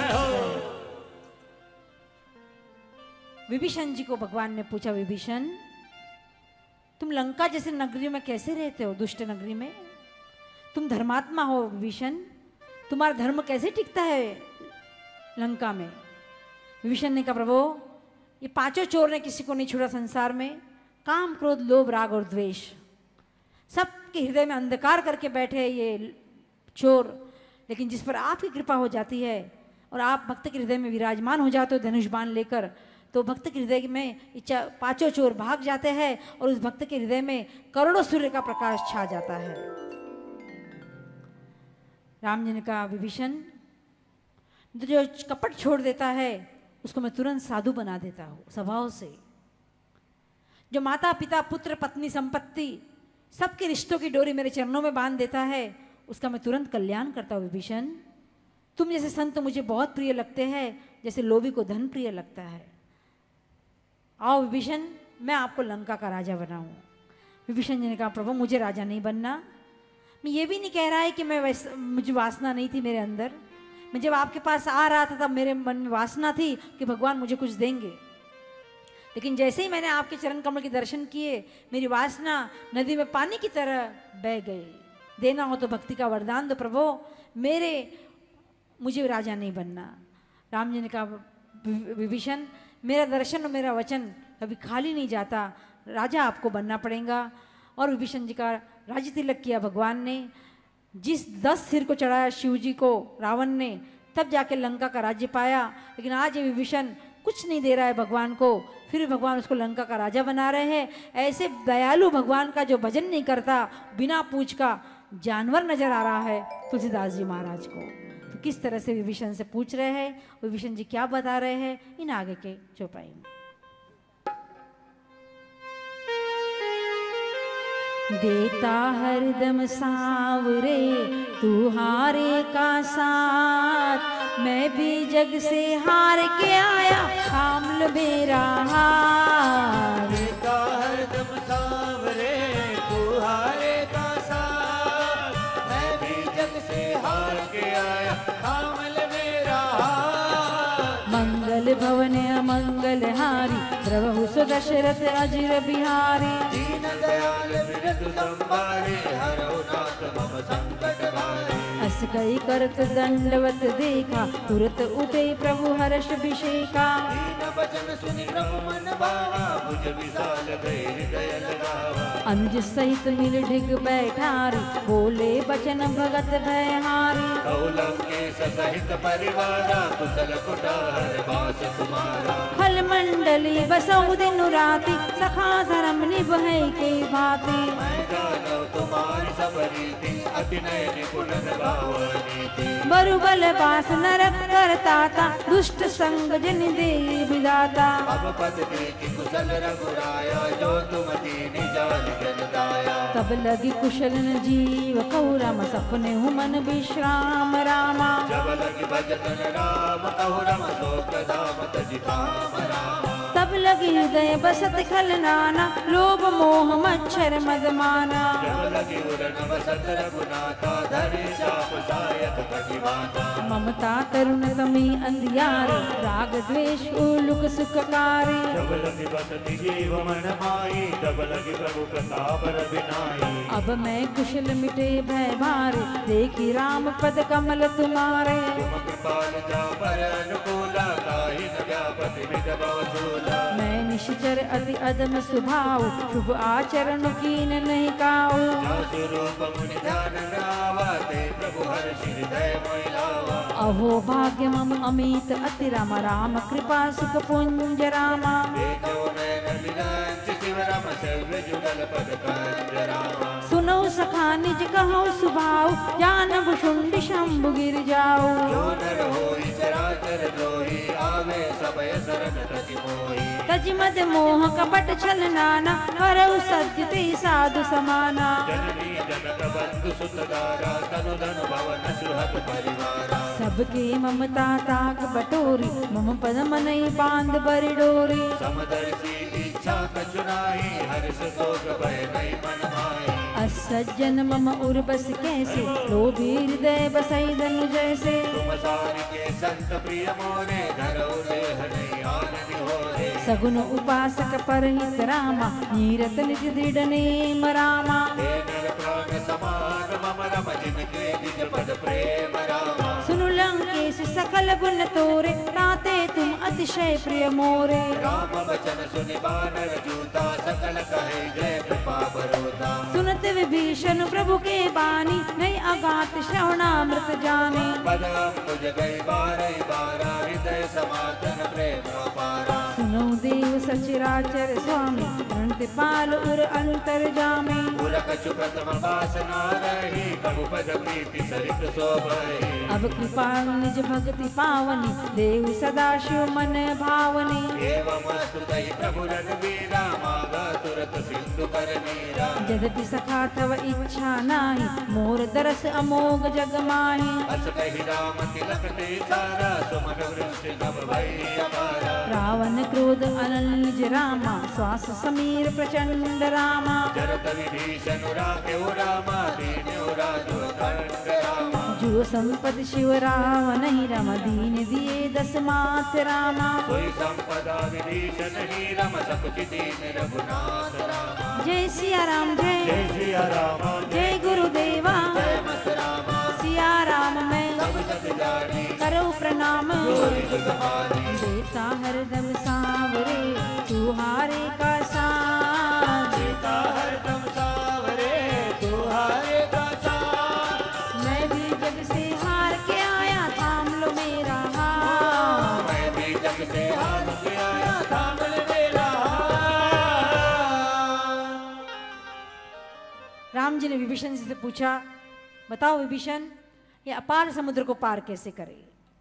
विभीषण जी को भगवान ने पूछा, विभीषण तुम लंका जैसे नगरी में कैसे रहते हो, दुष्ट नगरी में? तुम धर्मात्मा हो विभीषण, तुम्हारा धर्म कैसे टिकता है लंका में? विभीषण ने कहा, प्रभु ये पांचों चोर ने किसी को नहीं छोड़ा संसार में। काम क्रोध लोभ राग और द्वेष, सबके हृदय में अंधकार करके बैठे ये चोर। लेकिन जिस पर आपकी कृपा हो जाती है और आप भक्त के हृदय में विराजमान हो जाते हो धनुष बाण लेकर, तो भक्त के हृदय में इच्छा पांचों चोर भाग जाते हैं और उस भक्त के हृदय में करोड़ों सूर्य का प्रकाश छा जाता है। राम जी ने कहा, विभीषण जो कपट छोड़ देता है उसको मैं तुरंत साधु बना देता हूँ स्वभाव से। जो माता पिता पुत्र पत्नी संपत्ति सबके रिश्तों की डोरी मेरे चरणों में बांध देता है, उसका मैं तुरंत कल्याण करता हूँ। विभीषण तुम जैसे संत मुझे बहुत प्रिय लगते हैं, जैसे लोभी को धन प्रिय लगता है। आओ विभीषण, मैं आपको लंका का राजा बनाऊं। विभीषण जी ने कहा, प्रभु मुझे राजा नहीं बनना। मैं ये भी नहीं कह रहा है कि मैं वैस मुझे वासना नहीं थी मेरे अंदर। मैं जब आपके पास आ रहा था तब मेरे मन में वासना थी कि भगवान मुझे कुछ देंगे। लेकिन जैसे ही मैंने आपके चरण कमल के दर्शन किए, मेरी वासना नदी में पानी की तरह बह गई। देना हो तो भक्ति का वरदान दो प्रभु, मेरे मुझे राजा नहीं बनना। राम जी ने कहा, विभीषण मेरा दर्शन और मेरा वचन कभी खाली नहीं जाता, राजा आपको बनना पड़ेगा। और विभीषण जी का राज्य तिलक किया भगवान ने। जिस दस सिर को चढ़ाया शिव जी को रावण ने, तब जाके लंका का राज्य पाया। लेकिन आज ये विभीषण कुछ नहीं दे रहा है भगवान को, फिर भगवान उसको लंका का राजा बना रहे हैं। ऐसे दयालु भगवान का जो भजन नहीं करता, बिना पूछ का जानवर नजर आ रहा है तुलसीदास जी महाराज को। तो किस तरह से विभीषण से पूछ रहे हैं, विभीषण जी क्या बता रहे हैं, इन आगे के चौपाई में। देता हरदम सांवरे तू हारे का साथ, मैं भी जग से हार के आया थाम लो मेरा हाथ। देता हरदम सांवरे तू हारे का साथ, मैं भी जग से हार के आया थाम ले मेरा हाथ। मंगल मंगल भवन अमंगल हारी प्रभु सुदशरथ अजिर बिहारी दीन दयाल बिरधु संभारे हरौ नाथ मम संकट भारे अस कई करत दंडवत देखा तुरत उठे प्रभु हर्ष विषेका दीन वचन सुनि प्रभु मन भावा भुज विशाल गए हृदय लगावा अनुज सहित मिल ढिग बैठारी बोले बचन भगत भयहारी कौलंकेश सहित परिवारा कुशल कुटार वास तुम्हारा फल मंडली बसऊ दिन राति सखा धर्म निभै के भांति मैं जानौ तुम्हारी सब रीति अति नय निपुण भावनीति बरु बल बास नरक करताता दुष्ट संग जन दे विदाता अब पद देखि कुशल रघुराया जो तुम दीनि जान जन दाया तब लगी कुशल न जीव कौरम सपने हुमन विश्राम रामा जब लगी भजन राम कहु रम शोक धाम तजि काम रामा तब लगी हृदय बसत खल नाना लोभ मोह मच्छर मदमाना जब लगी उरन बसत रघुनाथा धरि चाप सायक कटिवाता ममता तरुण तमी अंधियार राग द्वेष उलुक सुखकारी जब लगी बसति जीव मन माई तब लगी प्रभु प्रताप रविनाई अब मैं कुशल मिटे भय भारे देखी राम पद कमल तुम्हारे तुम कृपाल जा पर अनुकूला काहि न व्यापति विद भवसूला मैं निश्चर अति अदम स्वभाव शुभ आचरण कीन नहीं काऊ जासु रूप मुनि ध्यान नावा ते प्रभु हर्षि हृदय मोहिलावा अहो भाग्य मम अमित अति राम राम कृपा सुख पुंज रामा देखो नैन विरंच शिव राम शैव्य जुगल पद कंज रामा सुनो सखा निज कहो सुभाव जानब शुंड शंभु गिर जाओ जो नर होई चराचर द्रोही आवे सबय शरण तति मोही तज मद मोह कपट छल नाना हरऊ सत्य ते साधु समाना जननी जनक बंधु सुत दारा तनु धनु भवन सुहत परिवारा सबके ममता ताक बटोरी मम पद मनई बांध बरि डोरी समदर्शी इच्छा कछु नाहि हर्ष शोक भय नहीं मन माहि असज्जन मम उर्बस कैसे लोभी हृदय बसई धनु जैसे तुम सारि के संत प्रिय मोरे धरौ देह नहीं आननि होरे सगुन उपासक परहित रामा नीरत निज दृढ़ नेम रामा हे नर प्राण समान मम रम जिनके निज पद प्रेम रामा सुनु लंकेश सकल गुण तोरे ताते तुम अतिशय प्रिय मोरे राम वचन सुनि बानर जूता सकल कहे जय कृपा बरोता सुनत विभीषण प्रभु के बानी नई अगात श्रवणामृत जाने पद अम्बुज गई बारहि बारा हृदय समातन प्रेम अपारा सुनो देव सचराचर स्वामी प्रणत पाल उर अंतर जामे पुर कछु प्रथम वासना रही कबु पद प्रीति सरित शोभहि अब कृपा निज भक्ति पावनी देव सदा शिव मन भावनी एवं स्तुतहि प्रभु रघुवीरा मागा तुरत सिंधु कर नीरा यद्यपि सखा तव इच्छा नाही मोर दरस अमोघ जग माही अस कहि राम तिलक ते सारा सुमन वृष्टि नभ भई अपारा रावण क्रोध अनन्य रामा श्वास समीर प्रचंड रामा जरत विभीषण राखेउ रामा दीन्यौ राजो दंड रामा जो संपद शिव रावण ही रम दीन दिए दस मात रामा सोई संपदा विभीषण ही रम सकुचि दीन रघुनाथ रामा जय सिया राम जय जय सिया रामा जय गुरुदेवा जय मत रामा सिया राम मैं सब सत जानी करो प्रणाम जोरि जुग मानी देता हरदम सावरे तुहारे का साथ सीता हरदम सावरे तुहारे का साथ मैं भी जग से हार के आया थाम लो मेरा हाथ मैं भी जग से हार के आया थाम ले मेरा राम जी ने विभीषण जी से पूछा, बताओ विभीषण ये अपार समुद्र को पार कैसे करे?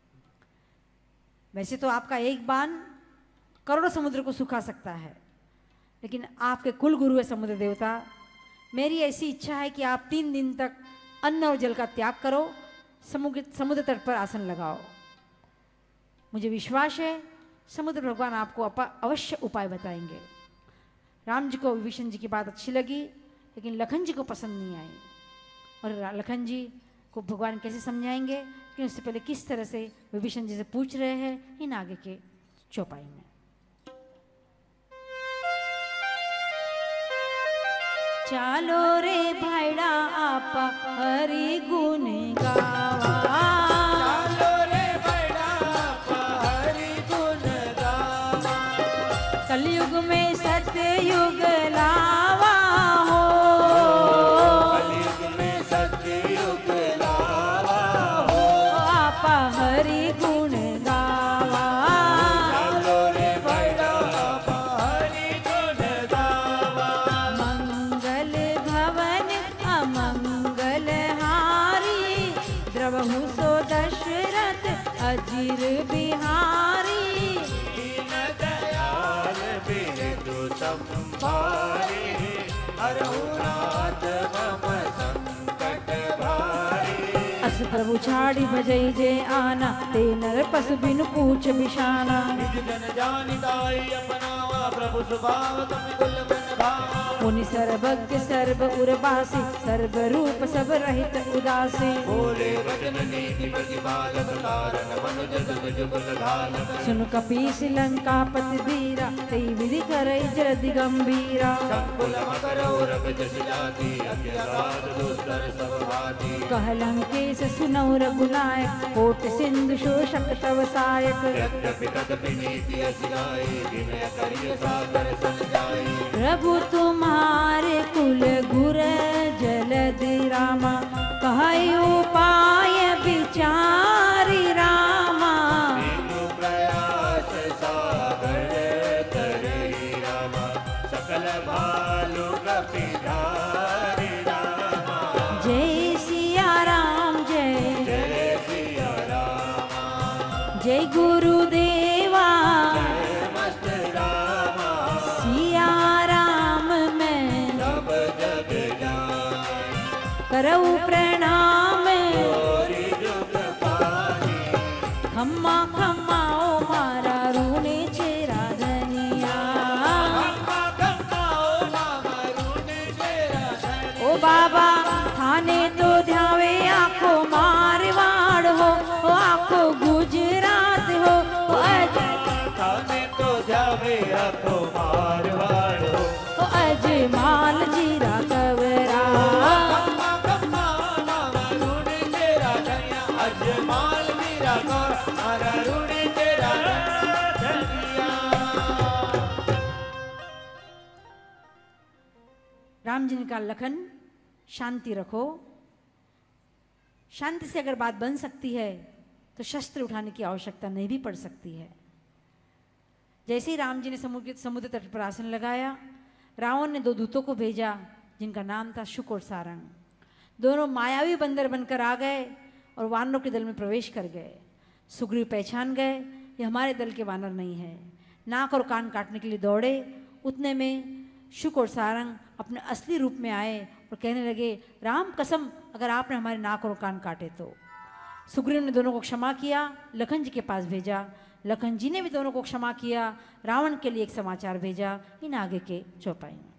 वैसे तो आपका एक बाण करोड़ों समुद्र को सुखा सकता है, लेकिन आपके कुल गुरु है समुद्र देवता। मेरी ऐसी इच्छा है कि आप तीन दिन तक अन्न और जल का त्याग करो, समुद्र समुद्र तट पर आसन लगाओ। मुझे विश्वास है समुद्र भगवान आपको अवश्य उपाय बताएंगे। राम जी को विभीषण जी की बात अच्छी लगी, लेकिन लखन जी को पसंद नहीं आई। और लखन जी को भगवान कैसे समझाएंगे, लेकिन उससे पहले किस तरह से विभीषण जी से पूछ रहे हैं इन आगे के चौपाई में। चालो रे भाईड़ा आपा हरि गुण गावा, चालो रे भाईड़ा आपा हरि गुण गावा, कलयुग में सत्य युग लावा हो, कलयुग में सत्य युग लावा हो, आपा हरि गुण गावा, चालो रे भाईड़ा आपा हरि गुण गावा, मंगल भवन अमंगल हारी, द्रवहु सो दशरथ अजीर बिहारी, दीन दयाल बिरदु संभारे, हरहु नाथ मम संकट भारे, अस प्रभु छाड़ी भजई जे आना, ते नर पशु बिनु पूछ बिशाना, निज जन जानिताई अपनावा, प्रभु स्वभाव तुम कुल बन भावा, मुनि सर्वज्ञ सर्व उर्वासी, सर्व रूप सब रहित उदासी, बोले वचन नीति प्रतिपालक, तारन मनुज सब जुगल घालक, सुन कपीस लंका पति धीरा, तई विधि करई जलधि गंभीरा, संकुल मकर रग जस जाति, अज्ञात दुष्कर सब भाति, कहलंकेश सुनौ रघुनायक, कोट सिंधु शोषक तव सायक, यद्यपि तदपि नीति असगाई, विनय करिय सादर सन जाई, प्रभु तुम्हारे कुल गुर जलधि रामा, कहई उपाय विचारी रामा, दीनु प्रयास सागर तरई रामा, सकल भालु कपिधारी रामा, जय सिया राम जय जय सिया रामा, जय गुरुदेवा, जय मस्त रामा, सिया राम मैं सब जग जाने, करऊ प्रणाम, गोरी जुग पानी, खम्मा खम्मा ओ मारा रूने चेरा धनिया, खम्मा खम्मा ओ मामा रूने चेरा धनी, ओ बाबा थाने तो ध्यावे आखो मारवाड़ हो, ओ आखो गुजरात हो, ओ अज थाने तो जावे आखो मारवाड़ हो, ओ अजमाल जीरा कवरा, खम्मा खम्मा ओ मामा रूने चेरा धनिया, अजमाल मीरा कौर मारा रूने चेरा धनिया। राम जी ने कहा लखन शांति रखो, शांति से अगर बात बन सकती है तो शस्त्र उठाने की आवश्यकता नहीं भी पड़ सकती है। जैसे ही राम जी ने समुद्र समुद्र तट पर आसन लगाया, रावण ने दो दूतों को भेजा जिनका नाम था शुक और सारंग। दोनों मायावी बंदर बनकर आ गए और वानरों के दल में प्रवेश कर गए। सुग्रीव पहचान गए ये हमारे दल के वानर नहीं है, नाक और कान काटने के लिए दौड़े। उतने में शुक और सारंग अपने असली रूप में आए और कहने लगे, राम कसम अगर आपने हमारे नाक और कान काटे तो। सुग्रीव ने दोनों को क्षमा किया, लखन जी के पास भेजा। लखन जी ने भी दोनों को क्षमा किया, रावण के लिए एक समाचार भेजा। इन आगे के चौपाई में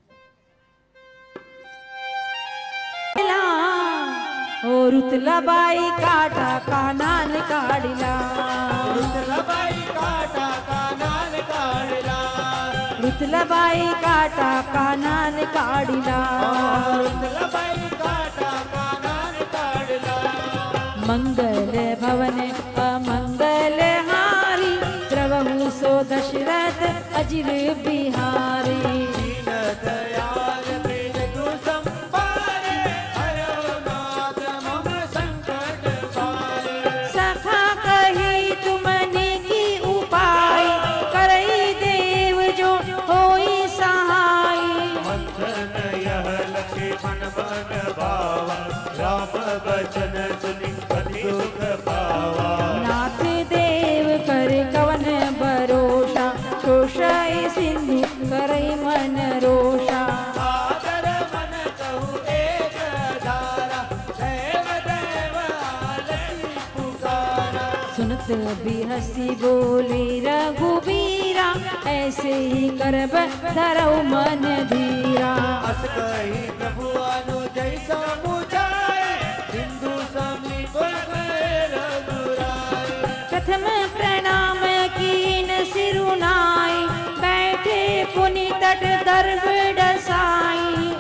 और रुतलाबाई काटा कानान काढ़िला, रुतलाबाई काटा कानान काढ़िला, रुतलाबाई काटा कानान काढ़िला, रुतलाबाई काटा कानान काढ़िला, मंगल भवन अमंगल हारी, द्रवहु सो दशरथ अजिर बिहारी। दीन दयाल बिरदु संभारे, हरहु नाथ मम संकट भारे, सखा कही तुमने की उपाय, करई देव जो होई सहाय। मंथन यह लक्ष्मण बन भावा, राम बचन सुनि पति सुख पावा। नाथ देव कर कवन भरोसा, शोषाय सिंधु करई मन रोषा। आदर मन कहु एक धारा, देव देव आलसी पुकारा। सुनत भी हंसी बोली रघुबीरा, ऐसे ही करब धरऊ मन धीरा। अस कही प्रभु अनुजय समुझाए, सिंधु समीप गए रघुराय। प्रथम प्रणाम कीन प्रगट दर्व डसाई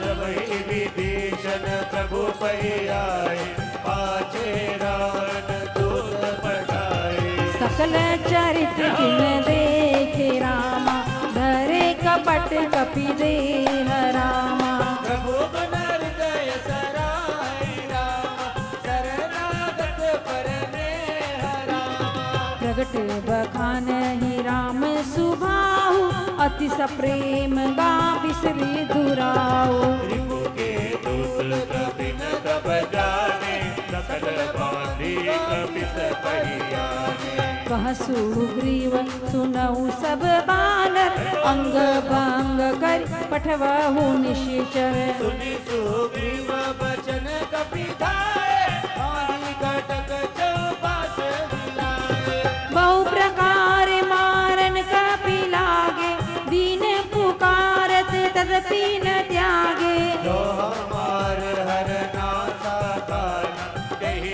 विभीषण प्रभु पै आए पाछे रावण दूत पठाए सकल चरित्र किन देखे रामा धरे कपट कपि देह रामा प्रभु गुण हृदय सराय रामा शरणागत परने रामा प्रगट बखान ही राम सुभाहु अति सप्रेम गा बिसरी दुराऊ रिपु के दूत कपिन तब जाने सकल बांधी कपिस पहियाने कह सुग्रीव सुनऊ सब बानर अंग भंग कर पठवहु निश्चर सुनि सुग्रीव बचन कपि धाये हानि कटक चौपाश मिलाए बहु प्रकार मारन कपि लागे दीन पुकारत तदपि न त्यागे जो हमार हर नासा कान कही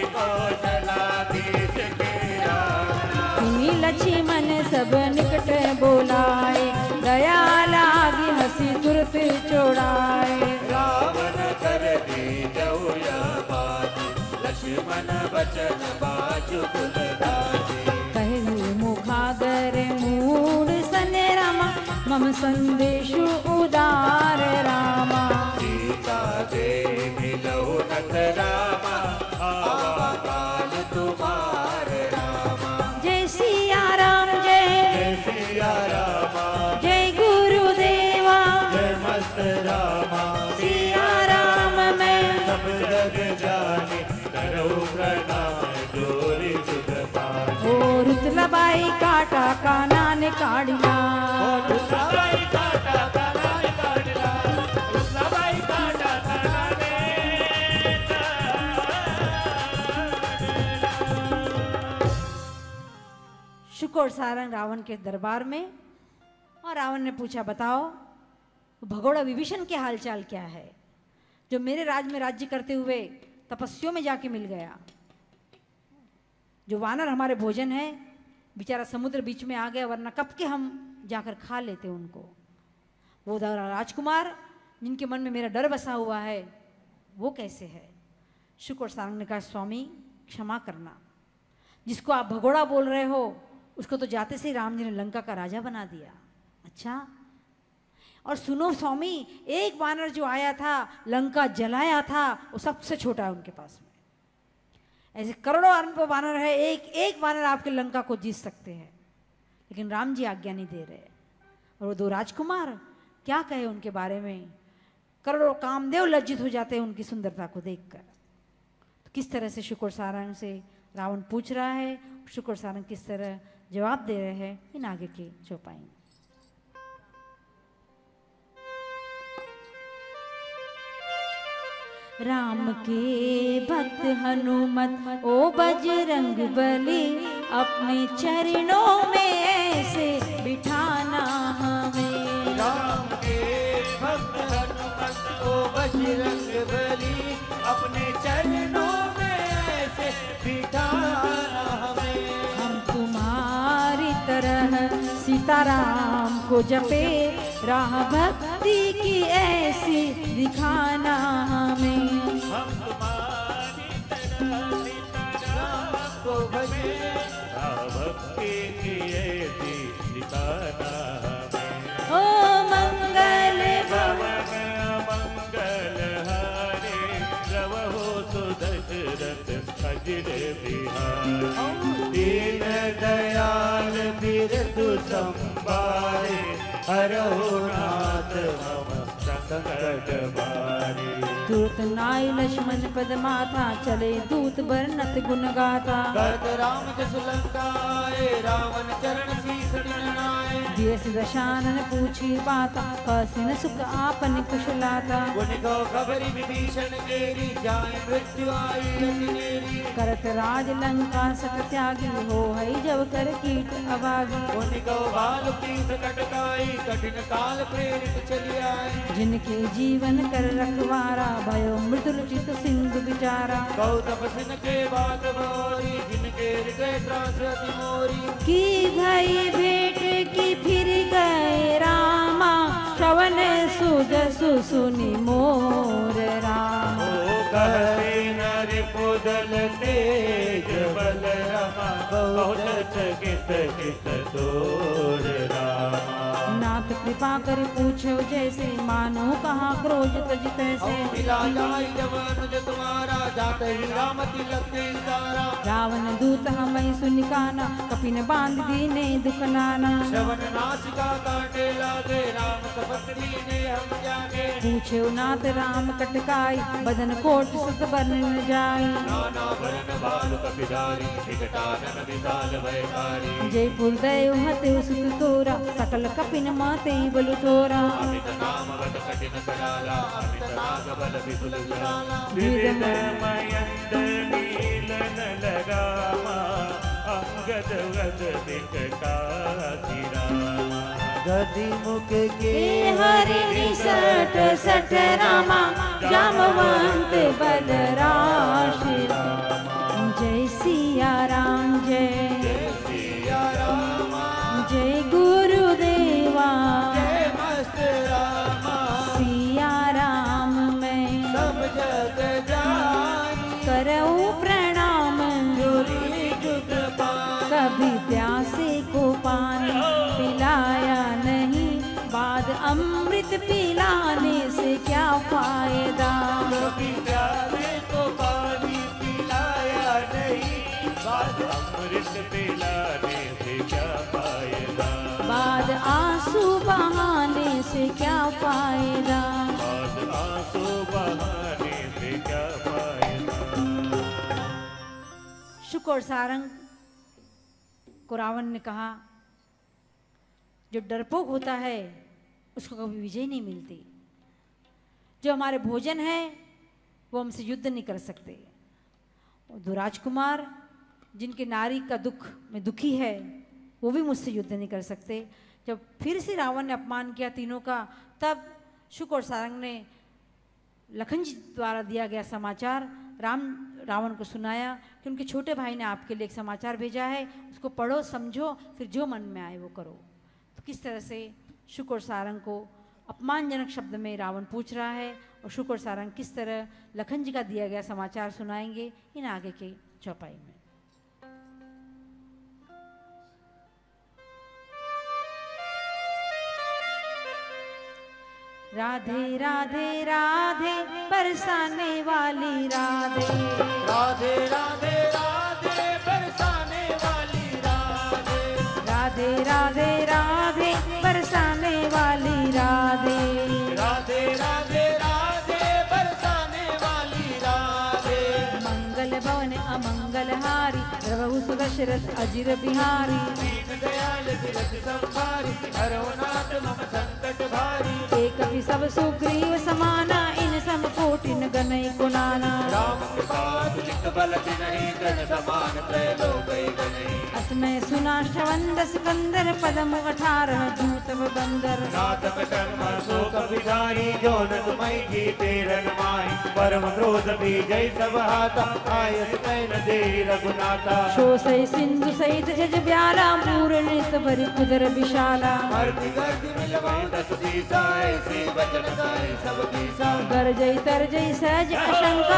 कौशलाधीश के राना सुनी लक्ष्मण सब निकट बोलाए दया लागी हंसी तुरत छोड़ाए रावण कर दी जऊ यह बात लक्ष्मण बचन बाजु कुल दाती कहु मुखागर मूड सन रामा मम संदेशु उदार रामा सीता दे मिलऊ नथ रामा आवा काल तुम्हार रामा जय सिया राम जय जय सिया रामा जय गुरुदेवा जय मस्त रामा सिया राम मैं सब जग जाने करो प्रणाम जोरी तुझ पास ओ रुतलबाई काटा काना ने काढ़िया सबाई काटा काना ने काटला सबाई काटा काना ने शुक और सारंग रावण के दरबार में और रावण ने पूछा बताओ भगोड़ा विभीषण के हालचाल क्या है जो मेरे राज में राज्य करते हुए तपस्वियों में जाके मिल गया जो वानर हमारे भोजन है बेचारा समुद्र बीच में आ गया वरना कब के हम जाकर खा लेते उनको वो राजकुमार जिनके मन में मेरा डर बसा हुआ है वो कैसे है शुक और सारंग ने कहा स्वामी क्षमा करना जिसको आप भगोड़ा बोल रहे हो उसको तो जाते से ही राम जी ने लंका का राजा बना दिया अच्छा और सुनो स्वामी एक वानर जो आया था लंका जलाया था वो सबसे छोटा है उनके पास में ऐसे करोड़ों अरब वानर है एक एक वानर आपके लंका को जीत सकते हैं लेकिन राम जी आज्ञा नहीं दे रहे और वो दो राजकुमार क्या कहे उनके बारे में करोड़ों कामदेव लज्जित हो जाते हैं उनकी सुंदरता को देखकर तो किस तरह से शुक और सारंग से रावण पूछ रहा है शुक और सारंग किस तरह जवाब दे रहे हैं इन आगे के चौपाई में राम के भक्त हनुमत ओ बजरंग बली अपने चरणों में ऐसे बिठाना हमें राम के भक्त हनुमत ओ बजरंग बली अपने चरणों में ऐसे बिठाना हमें हम तुम्हारी तरह सीताराम को जपे राह भक्ति की ऐसी दिखाना हमें हम तुम्हारी तरह सीताराम को भजे राह भक्ति की ऐसी दिखाना हमें ओ मंगल पवन मंगल हारे रवो सुदशरथ अजिर बिहारी दीन दयाल बिरदु संभारे हरहु नाथ मम संकट बारी दूत नाय लक्ष्मण पद माथा चले दूत बरनत गुण गाथा करत राम जस लंकाए रावण चरण शीस नाय देश दशानन पूछी बाता हसिन सुख आपन कुशलाता गुनि को खबरी विभीषण केरी जाए मृत्यु आई अति नेरी करत राज लंका सत त्यागी हो हई जब कर कीट अभागी गुनि को बाल पीत कटकाई कठिन काल प्रेरित चली आए जिनके जीवन कर रखवारा भयो मृदुल चित सिंधु बिचारा गौ तपसिन के बात बोरी जिनके हृदय त्रास अति मोरी की भई भेंट की फिर गए रामा श्रवण सुनी मोर राम। ओ कहते नर पुदल तेज बल रमा बहुत चकित चित तोर रामा। नाथ कृपा कर पूछो जैसे मानो कहा क्रोध तज तैसे। मिला जाई जब अनुज तुम्हारा जात ही राम तिलक तारा। रावण दूत हमें सुनिकाना कपिन बांध दीने दुख नाना। श्रवण नासिका काटे लागे राम सपत दीने हम जागे। पूछो नाथ राम कटकाई बदन कोट सुत बरन जाई। नाना वरण बाल कपिधारी विकटानन विशाल भयकारी। जयपुर दय हते सुत तोरा सकल कपिन माते बलु तोरा। अमित नाम वद कठिन कराला अमित नाग बल विपुल विराला। विविध मयंद नीलन लगामा अंगद गद विकटाति रामा। गति मुख के हरि निसट सठ रामा जामवंत बलराशि। जय सिया राम जय सिया रामा। जय गुरुदेवा जय मस्त रामा। सिया राम मैं सब जग जानी करऊं प्रणाम। जोरी जुग पानी। कभी प्यासे को पानी पिलाया नहीं बाद अमृत पिलाने से क्या फायदा। कभी प्यारे को पानी पिलाया नहीं बाद अमृत पिलाने से क्या फायदा। बाद आंसू बहाने से क्या फायदा। बाद आंसू बहाने से क्या फायदा। शुक और सारंग को रावण ने कहा जो डरपोक होता है उसको कभी विजय नहीं मिलती। जो हमारे भोजन है वो हमसे युद्ध नहीं कर सकते। और दो राजकुमार जिनके नारी का दुख में दुखी है वो भी मुझसे युद्ध नहीं कर सकते। जब फिर से रावण ने अपमान किया तीनों का तब शुक और सारंग ने लखन जी द्वारा दिया गया समाचार राम रावण को सुनाया कि उनके छोटे भाई ने आपके लिए एक समाचार भेजा है, उसको पढ़ो समझो फिर जो मन में आए वो करो। तो किस तरह से शुक और सारंग को अपमानजनक शब्द में रावण पूछ रहा है और शुक और सारंग किस तरह लखन जी का दिया गया समाचार सुनाएंगे इन आगे के चौपाई में। राधे राधे राधे बरसाने वाली राधे। राधे राधे राधे बरसाने वाली राधे। राधे राधे राधे बरसाने वाली राधे। राधे राधे राधे बरसाने वाली राधे। मंगल भवन अमंगल हारी प्रभु सुदशरथ अजिर बिहारी। दीन दयाल विरत संभारी हरो नाथ मम संकट भारी। एक भी सब सुग्रीव समाना इन सम कोटिन गनई कुनाना। राम कृपा तुलित बल नहीं गण समान त्रैलोक गणई। असमय सुना श्रवंद सिकंदर पदम अठारह जूतव बंदर। नाथ कर्म शोक विधारी जो नतमय की तेरन माई परम क्रोध भी जय सब हाथा आयस कैन दे रघुनाथा। शोसई सिंधु सहित जज ब्याला पूर्ण भरि कुदर विशाला। अर्धि गर्दि मिलवाऊं दस सीसा ऐसी वचन गाए सब कीसा। गरजई तरजई सहज अशंका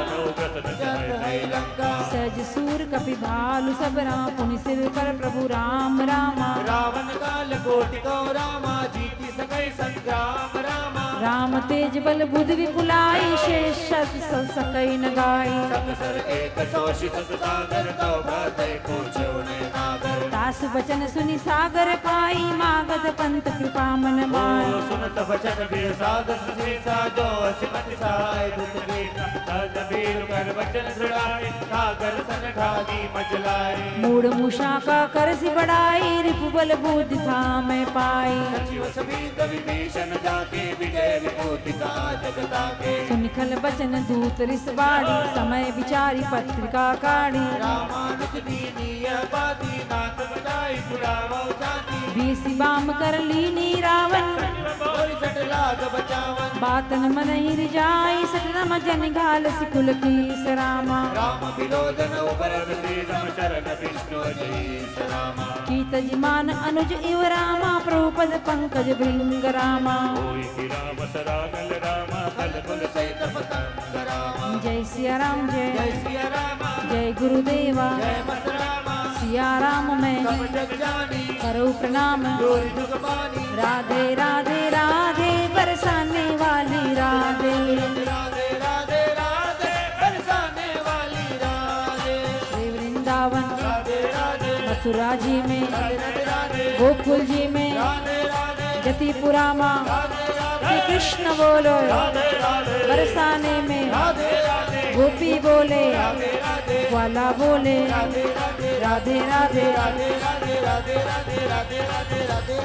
जग है लंका। सहज सूर कपि भालु सब राम पुनि सिर कर प्रभु राम रामा। रावण काल कोटि को रामा जीति सकै संग्राम रामा। राम तेज बल बुध विपुलाई शेष शत सकई न गाई। सर एक सोषि सुत सागर तो भ्राते पूछो ने नागर। दास बचन सुनि सागर पाई मागध पंत कृपा मन माई। सुनत वचन वीर सागर सुशीसा जो असिमत सहाय दुख देता। तद वीर कर वचन दृढ़ाए सागर सन ठागी मचलाए। मूड मुषा का कर सी बढ़ाई रिपु बल बुद्धि था मैं पाई। सचिव समीत विभीषण जाके विजय विभूति का जगता के। सुनिखल बचन दूत रिस बाड़ी समय विचारी पत्रिका काढ़ी। रामानुज दीनीय बाती नाथ बजाई छुड़ावो जाती। बीसी बाम कर लीनी रावण बोली सट लाग राग बचावन बातन मन ही रिजाई सटनम जन घाल सिकुल की सरामा राम विलोदन उबरत श्रीराम चरण विष्णु अजय सरामा कीत जिमान अनुज इव रामा प्रभुपद पंकज भृंग रामा कोई की राम सरागल रामा कल कुल सहित पतंग रामा जय सिया राम जय जय सिया रामा जय गुरुदेवा जय मत रामा सिया राम मैं सब जग जानी करो प्रणाम जोर जुग पानी राधे राधे राधे बरसाने वाली राधे राधे राधे राधे बरसाने वाली राधे श्री वृंदावन राधे राधे मथुरा जी में राधे राधे गोकुल जी में राधे राधे जतिपुरा माँ श्री कृष्ण बोलो बरसाने में गोपी बोले ग्वाला बोले राधे राधे राधे राधे राधे राधे राधे राधे राधे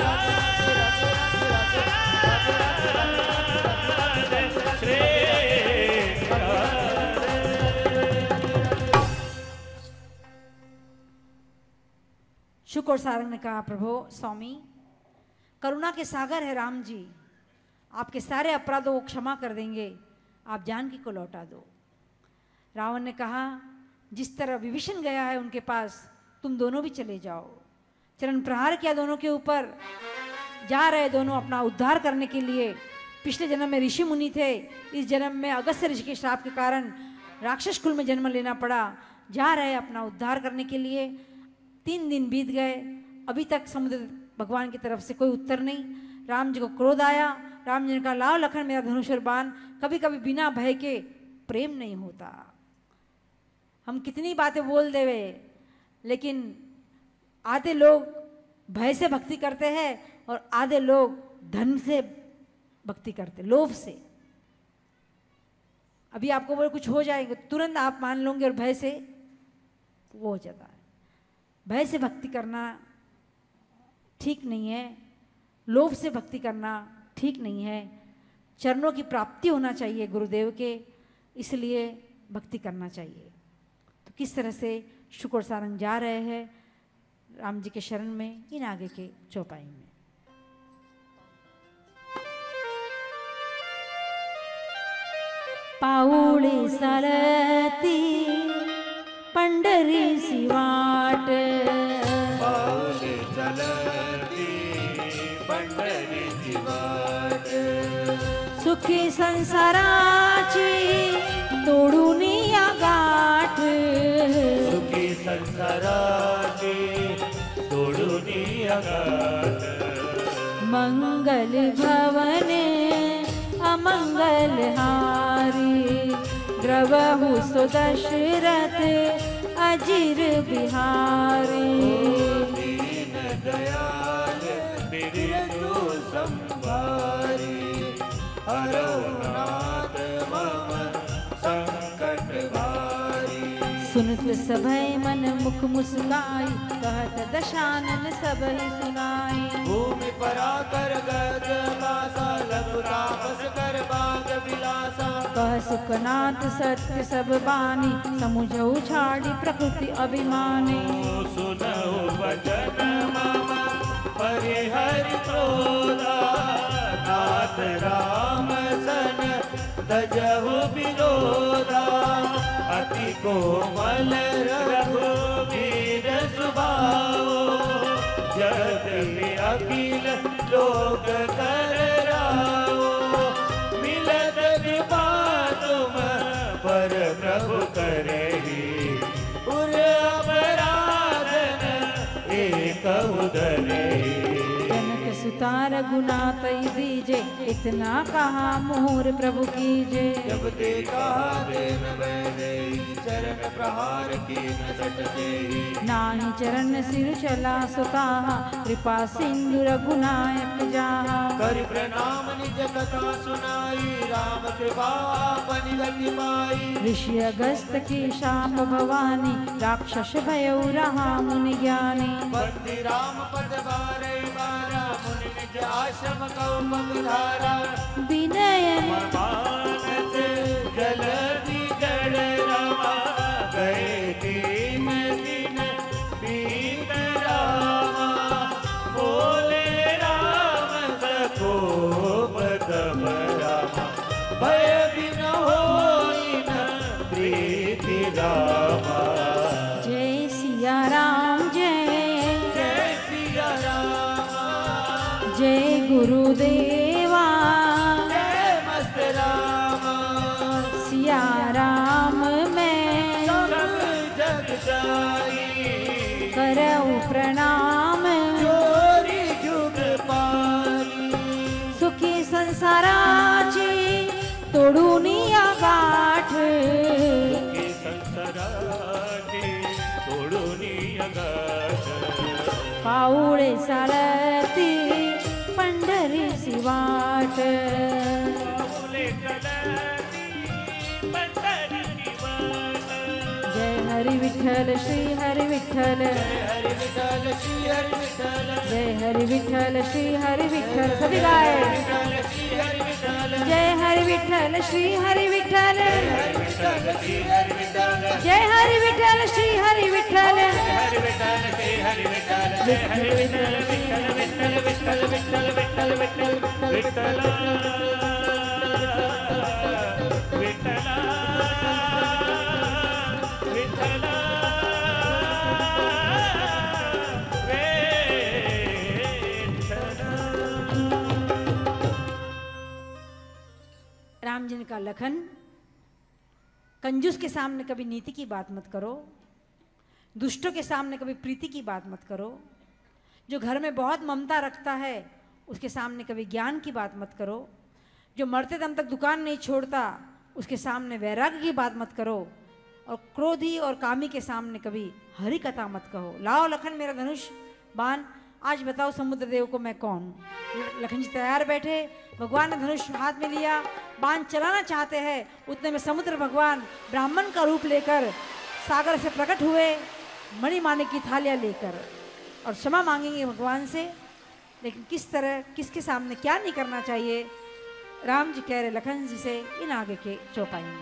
शुक और सारंग ने कहा प्रभु स्वामी करुणा के सागर है राम जी, आपके सारे अपराधों को क्षमा कर देंगे, आप जानकी को लौटा दो। रावण ने कहा जिस तरह विभीषण गया है उनके पास तुम दोनों भी चले जाओ। चरण प्रहार किया दोनों के ऊपर, जा रहे दोनों अपना उद्धार करने के लिए। पिछले जन्म में ऋषि मुनि थे, इस जन्म में अगस्त्य ऋषि के श्राप के कारण राक्षस कुल में जन्म लेना पड़ा, जा रहे अपना उद्धार करने के लिए। तीन दिन बीत गए, अभी तक समुद्र भगवान की तरफ से कोई उत्तर नहीं। राम जी को क्रोध आया, राम जी ने कहा लाओ लखन मेरा धनुष और बाण, कभी कभी बिना भय के प्रेम नहीं होता। हम कितनी बातें बोल देवे, लेकिन आधे लोग भय से भक्ति करते हैं और आधे लोग धन से भक्ति करते, लोभ से। अभी आपको बोले कुछ हो जाएगा, तुरंत आप मान लोगे और भय से वो हो जाता है। भय से भक्ति करना ठीक नहीं है, लोभ से भक्ति करना ठीक नहीं है। चरणों की प्राप्ति होना चाहिए गुरुदेव के, इसलिए भक्ति करना चाहिए। तो किस तरह से शुक और सारंग जा रहे हैं राम जी के शरण में, इन आगे के चौपाई में। पाऊली सलती पंढरीची वाट, पाऊली चलती पंढरीची वाट, सुखी संसाराची तोडून या गाठ, सुखी संसाराची तोडून या गाठ, मंगल भवने अमंगल हारी, द्रवहु सो दशरथ अजिर बिहारी। दीन दयाल बिरजू संभारी, हरो नाथ मम संकट भारी। सुनत सभय मन मुख मुस्काई, कहत दशानन सबहि सुनाई। भूमि पराकर गद बासा, लघु तापस कर बाग विलासा। कह सुखनाथ सत्य सब बानी, समुझऊ छाड़ी प्रकृति अभिमानी। सुनऊ वचन मम परिहरि क्रोधा, नाथ राम सन तजहु विरोधा। अति कोमल रघुवीर स्वभाव, यद्यपि अखिल लोक कर राव। मिलत कृपा तुम पर प्रभु करेहि, उर अपराधन एक उदरेहि। जनक सुता रघुनाथई दीजे, इतना कहा मोर प्रभु कीजे। जब देखा देन वैदेही, चरण प्रहार कीन सट देही। नाहि चरण सिर चला सुताहा, कृपा सिंधु रघुनायक जाहा। करि प्रणाम निज कथा सुनाई, राम कृपा आपनि गति पाई। ऋषि अगस्त की शाप भवानी, राक्षस भयउ रहा मुनि ज्ञानी। बंदी राम पद बारै बारा, मुनि निज आश्रम कौ मगधारा। विनय मानस जलधि जड़ रमा, गए तीन दिन बीत रामा। बोले राम सकोपति, गुरुदेवा जय मस्त रामा सिया राम मैं सब जग जाई करऊं प्रणाम चोरी जुग पाई सुखी संसाराची तोडूनी गाठ सुखी संसाराची तोडूनी गाठ पाऊळे चालती पंढरीची वाट पाऊले चलती पंढरीची वाट जय हरी विठ्ठल श्री हरी विठ्ठल हरि विठ्ठल श्री हरि विठ्ठल जय हरी विठ्ठल श्री हरी विठ्ठल सभी गाए विठ्ठल श्री हरि विठ्ठल जय हरी विठ्ठल श्री हरी विठ्ठल विठ्ठल श्री हरि विठ्ठल जय हरी विठ्ठल श्री हरी विठ्ठल हरि विठ्ठल श्री हरि विठ्ठल जय हरि विठ्ठल विठ्ठल विठ्ठल विठ्ठल विठ्ठल विठ्ठल विठ्ठल विठ्ठल विठ्ठल विठ्ठल राम जी ने कहा लखन कंजूस के सामने कभी नीति की बात मत करो, दुष्टों के सामने कभी प्रीति की बात मत करो, जो घर में बहुत ममता रखता है उसके सामने कभी ज्ञान की बात मत करो, जो मरते दम तक दुकान नहीं छोड़ता उसके सामने वैराग्य की बात मत करो, और क्रोधी और कामी के सामने कभी हरि कथा मत कहो। लाओ लखन मेरा धनुष बाण, आज बताओ समुद्र देव को मैं कौन हूँ। लखन जी तैयार बैठे, भगवान ने धनुष हाथ में लिया, बाण चलाना चाहते हैं, उतने में समुद्र भगवान ब्राह्मण का रूप लेकर सागर से प्रकट हुए, मणिमाने की थालियाँ लेकर, और क्षमा मांगेंगे भगवान से, लेकिन किस तरह किसके सामने क्या नहीं करना चाहिए। राम जी कह रहे लखन जी से इन आगे के चौपाई में,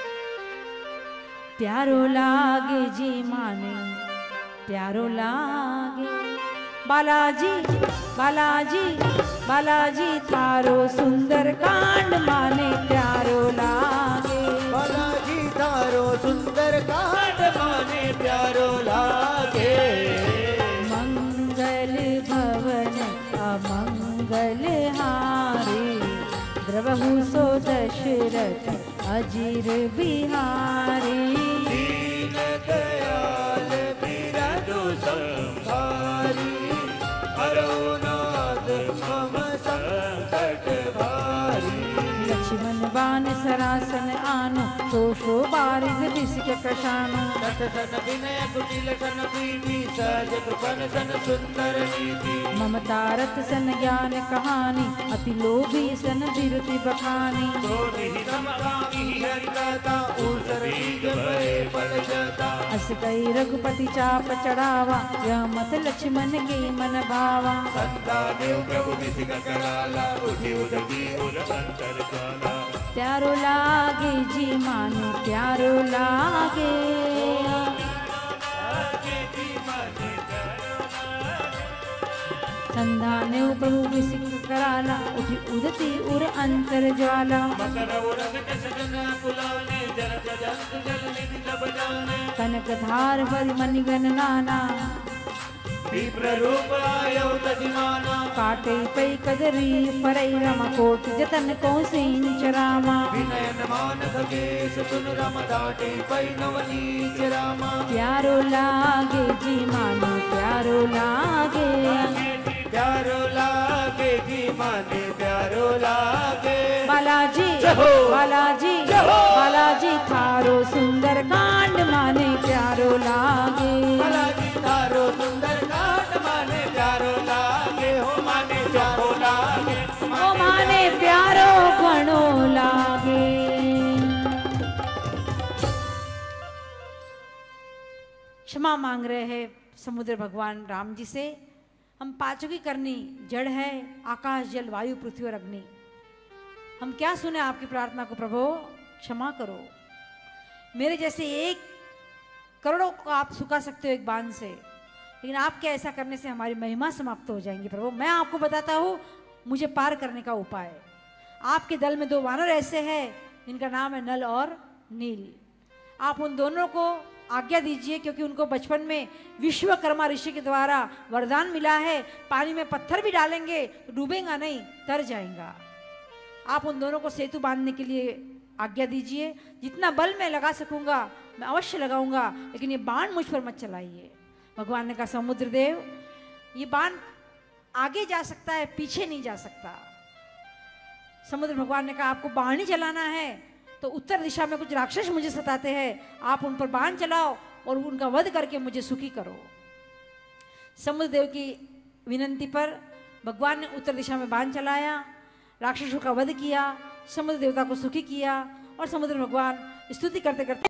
प्यारो लागे जी माने प्यारो लागे बालाजी बालाजी बालाजी थारो सुंदर कांड माने प्यारो लागे बालाजी तारो सुंदर कांड माने प्यारो लागे मंगल भवन अमंगल हारे द्रवहु सो दशरथ अजीर बिहारी दीन दयाल बिरदु संहारी हरो नाथ मम संकट भारी लक्ष्मण बाण सरासन आनो शोषो बारिद विषिक प्रशानो नट सन विनय कुटिल सन प्रीति सहज कृपन सन सुंदर नीति ममता रत सन ज्ञान कहानी अति लोभी सन विरुति बखानी क्रोधी समकामी हरि कथा ऊसर बीज भय पल जता अस कई रघुपति चाप चढ़ावा यह मत लक्ष्मण के मन भावा संतानेव प्रभु विसिक कराला उठी उठती उर अंतर ज्वाला प्यारो लागे जी मानो प्यारो लागे संधाने प्रभु विसिक कराला उठी उदती उर अंतर ज्वाला मकर उरग सजन पुलाने जरत जंत जल निधि सब जाने कनक धार भरि मणिगण नाना विप्र रूप आयो तजिमाना काटे पै कदरी परई रमा कोट जतन को सिंच रामा विनयन मान खगेश सुन रम दाटे पै नवनीच रामा प्यारो लागे जी मानो प्यारो लागे प्यारो लागे जी माने प्यारो लागे बालाजी जहो। बालाजी जहो। बालाजी थारो सुंदर कांड माने प्यारो लागे बालाजी तारो सुंदर कांड माने प्यारो लागे हो माने प्यारो लागे ओ माने प्यारो घणो लागे। क्षमा मांग रहे हैं समुद्र भगवान राम जी से। हम पांचों की करनी जड़ है, आकाश जल वायु पृथ्वी और अग्नि। हम क्या सुने आपकी प्रार्थना को प्रभु, क्षमा करो। मेरे जैसे एक करोड़ों को आप सुखा सकते हो एक बाण से, लेकिन आपके ऐसा करने से हमारी महिमा समाप्त हो जाएंगी प्रभु। मैं आपको बताता हूँ मुझे पार करने का उपाय। आपके दल में दो वानर ऐसे हैं जिनका नाम है नल और नील। आप उन दोनों को आज्ञा दीजिए, क्योंकि उनको बचपन में विश्वकर्मा ऋषि के द्वारा वरदान मिला है, पानी में पत्थर भी डालेंगे तो डूबेगा नहीं, तर जाएगा। आप उन दोनों को सेतु बांधने के लिए आज्ञा दीजिए। जितना बल मैं लगा सकूंगा मैं अवश्य लगाऊंगा, लेकिन ये बाण मुझ पर मत चलाइए। भगवान ने कहा, समुद्र देव, ये बाण आगे जा सकता है, पीछे नहीं जा सकता। समुद्र भगवान ने कहा, आपको बाण ही चलाना है तो उत्तर दिशा में कुछ राक्षस मुझे सताते हैं, आप उन पर बाण चलाओ और उनका वध करके मुझे सुखी करो। समुद्र देव की विनंती पर भगवान ने उत्तर दिशा में बाण चलाया, राक्षसों का वध किया, समुद्र देवता को सुखी किया और समुद्र भगवान स्तुति करते करते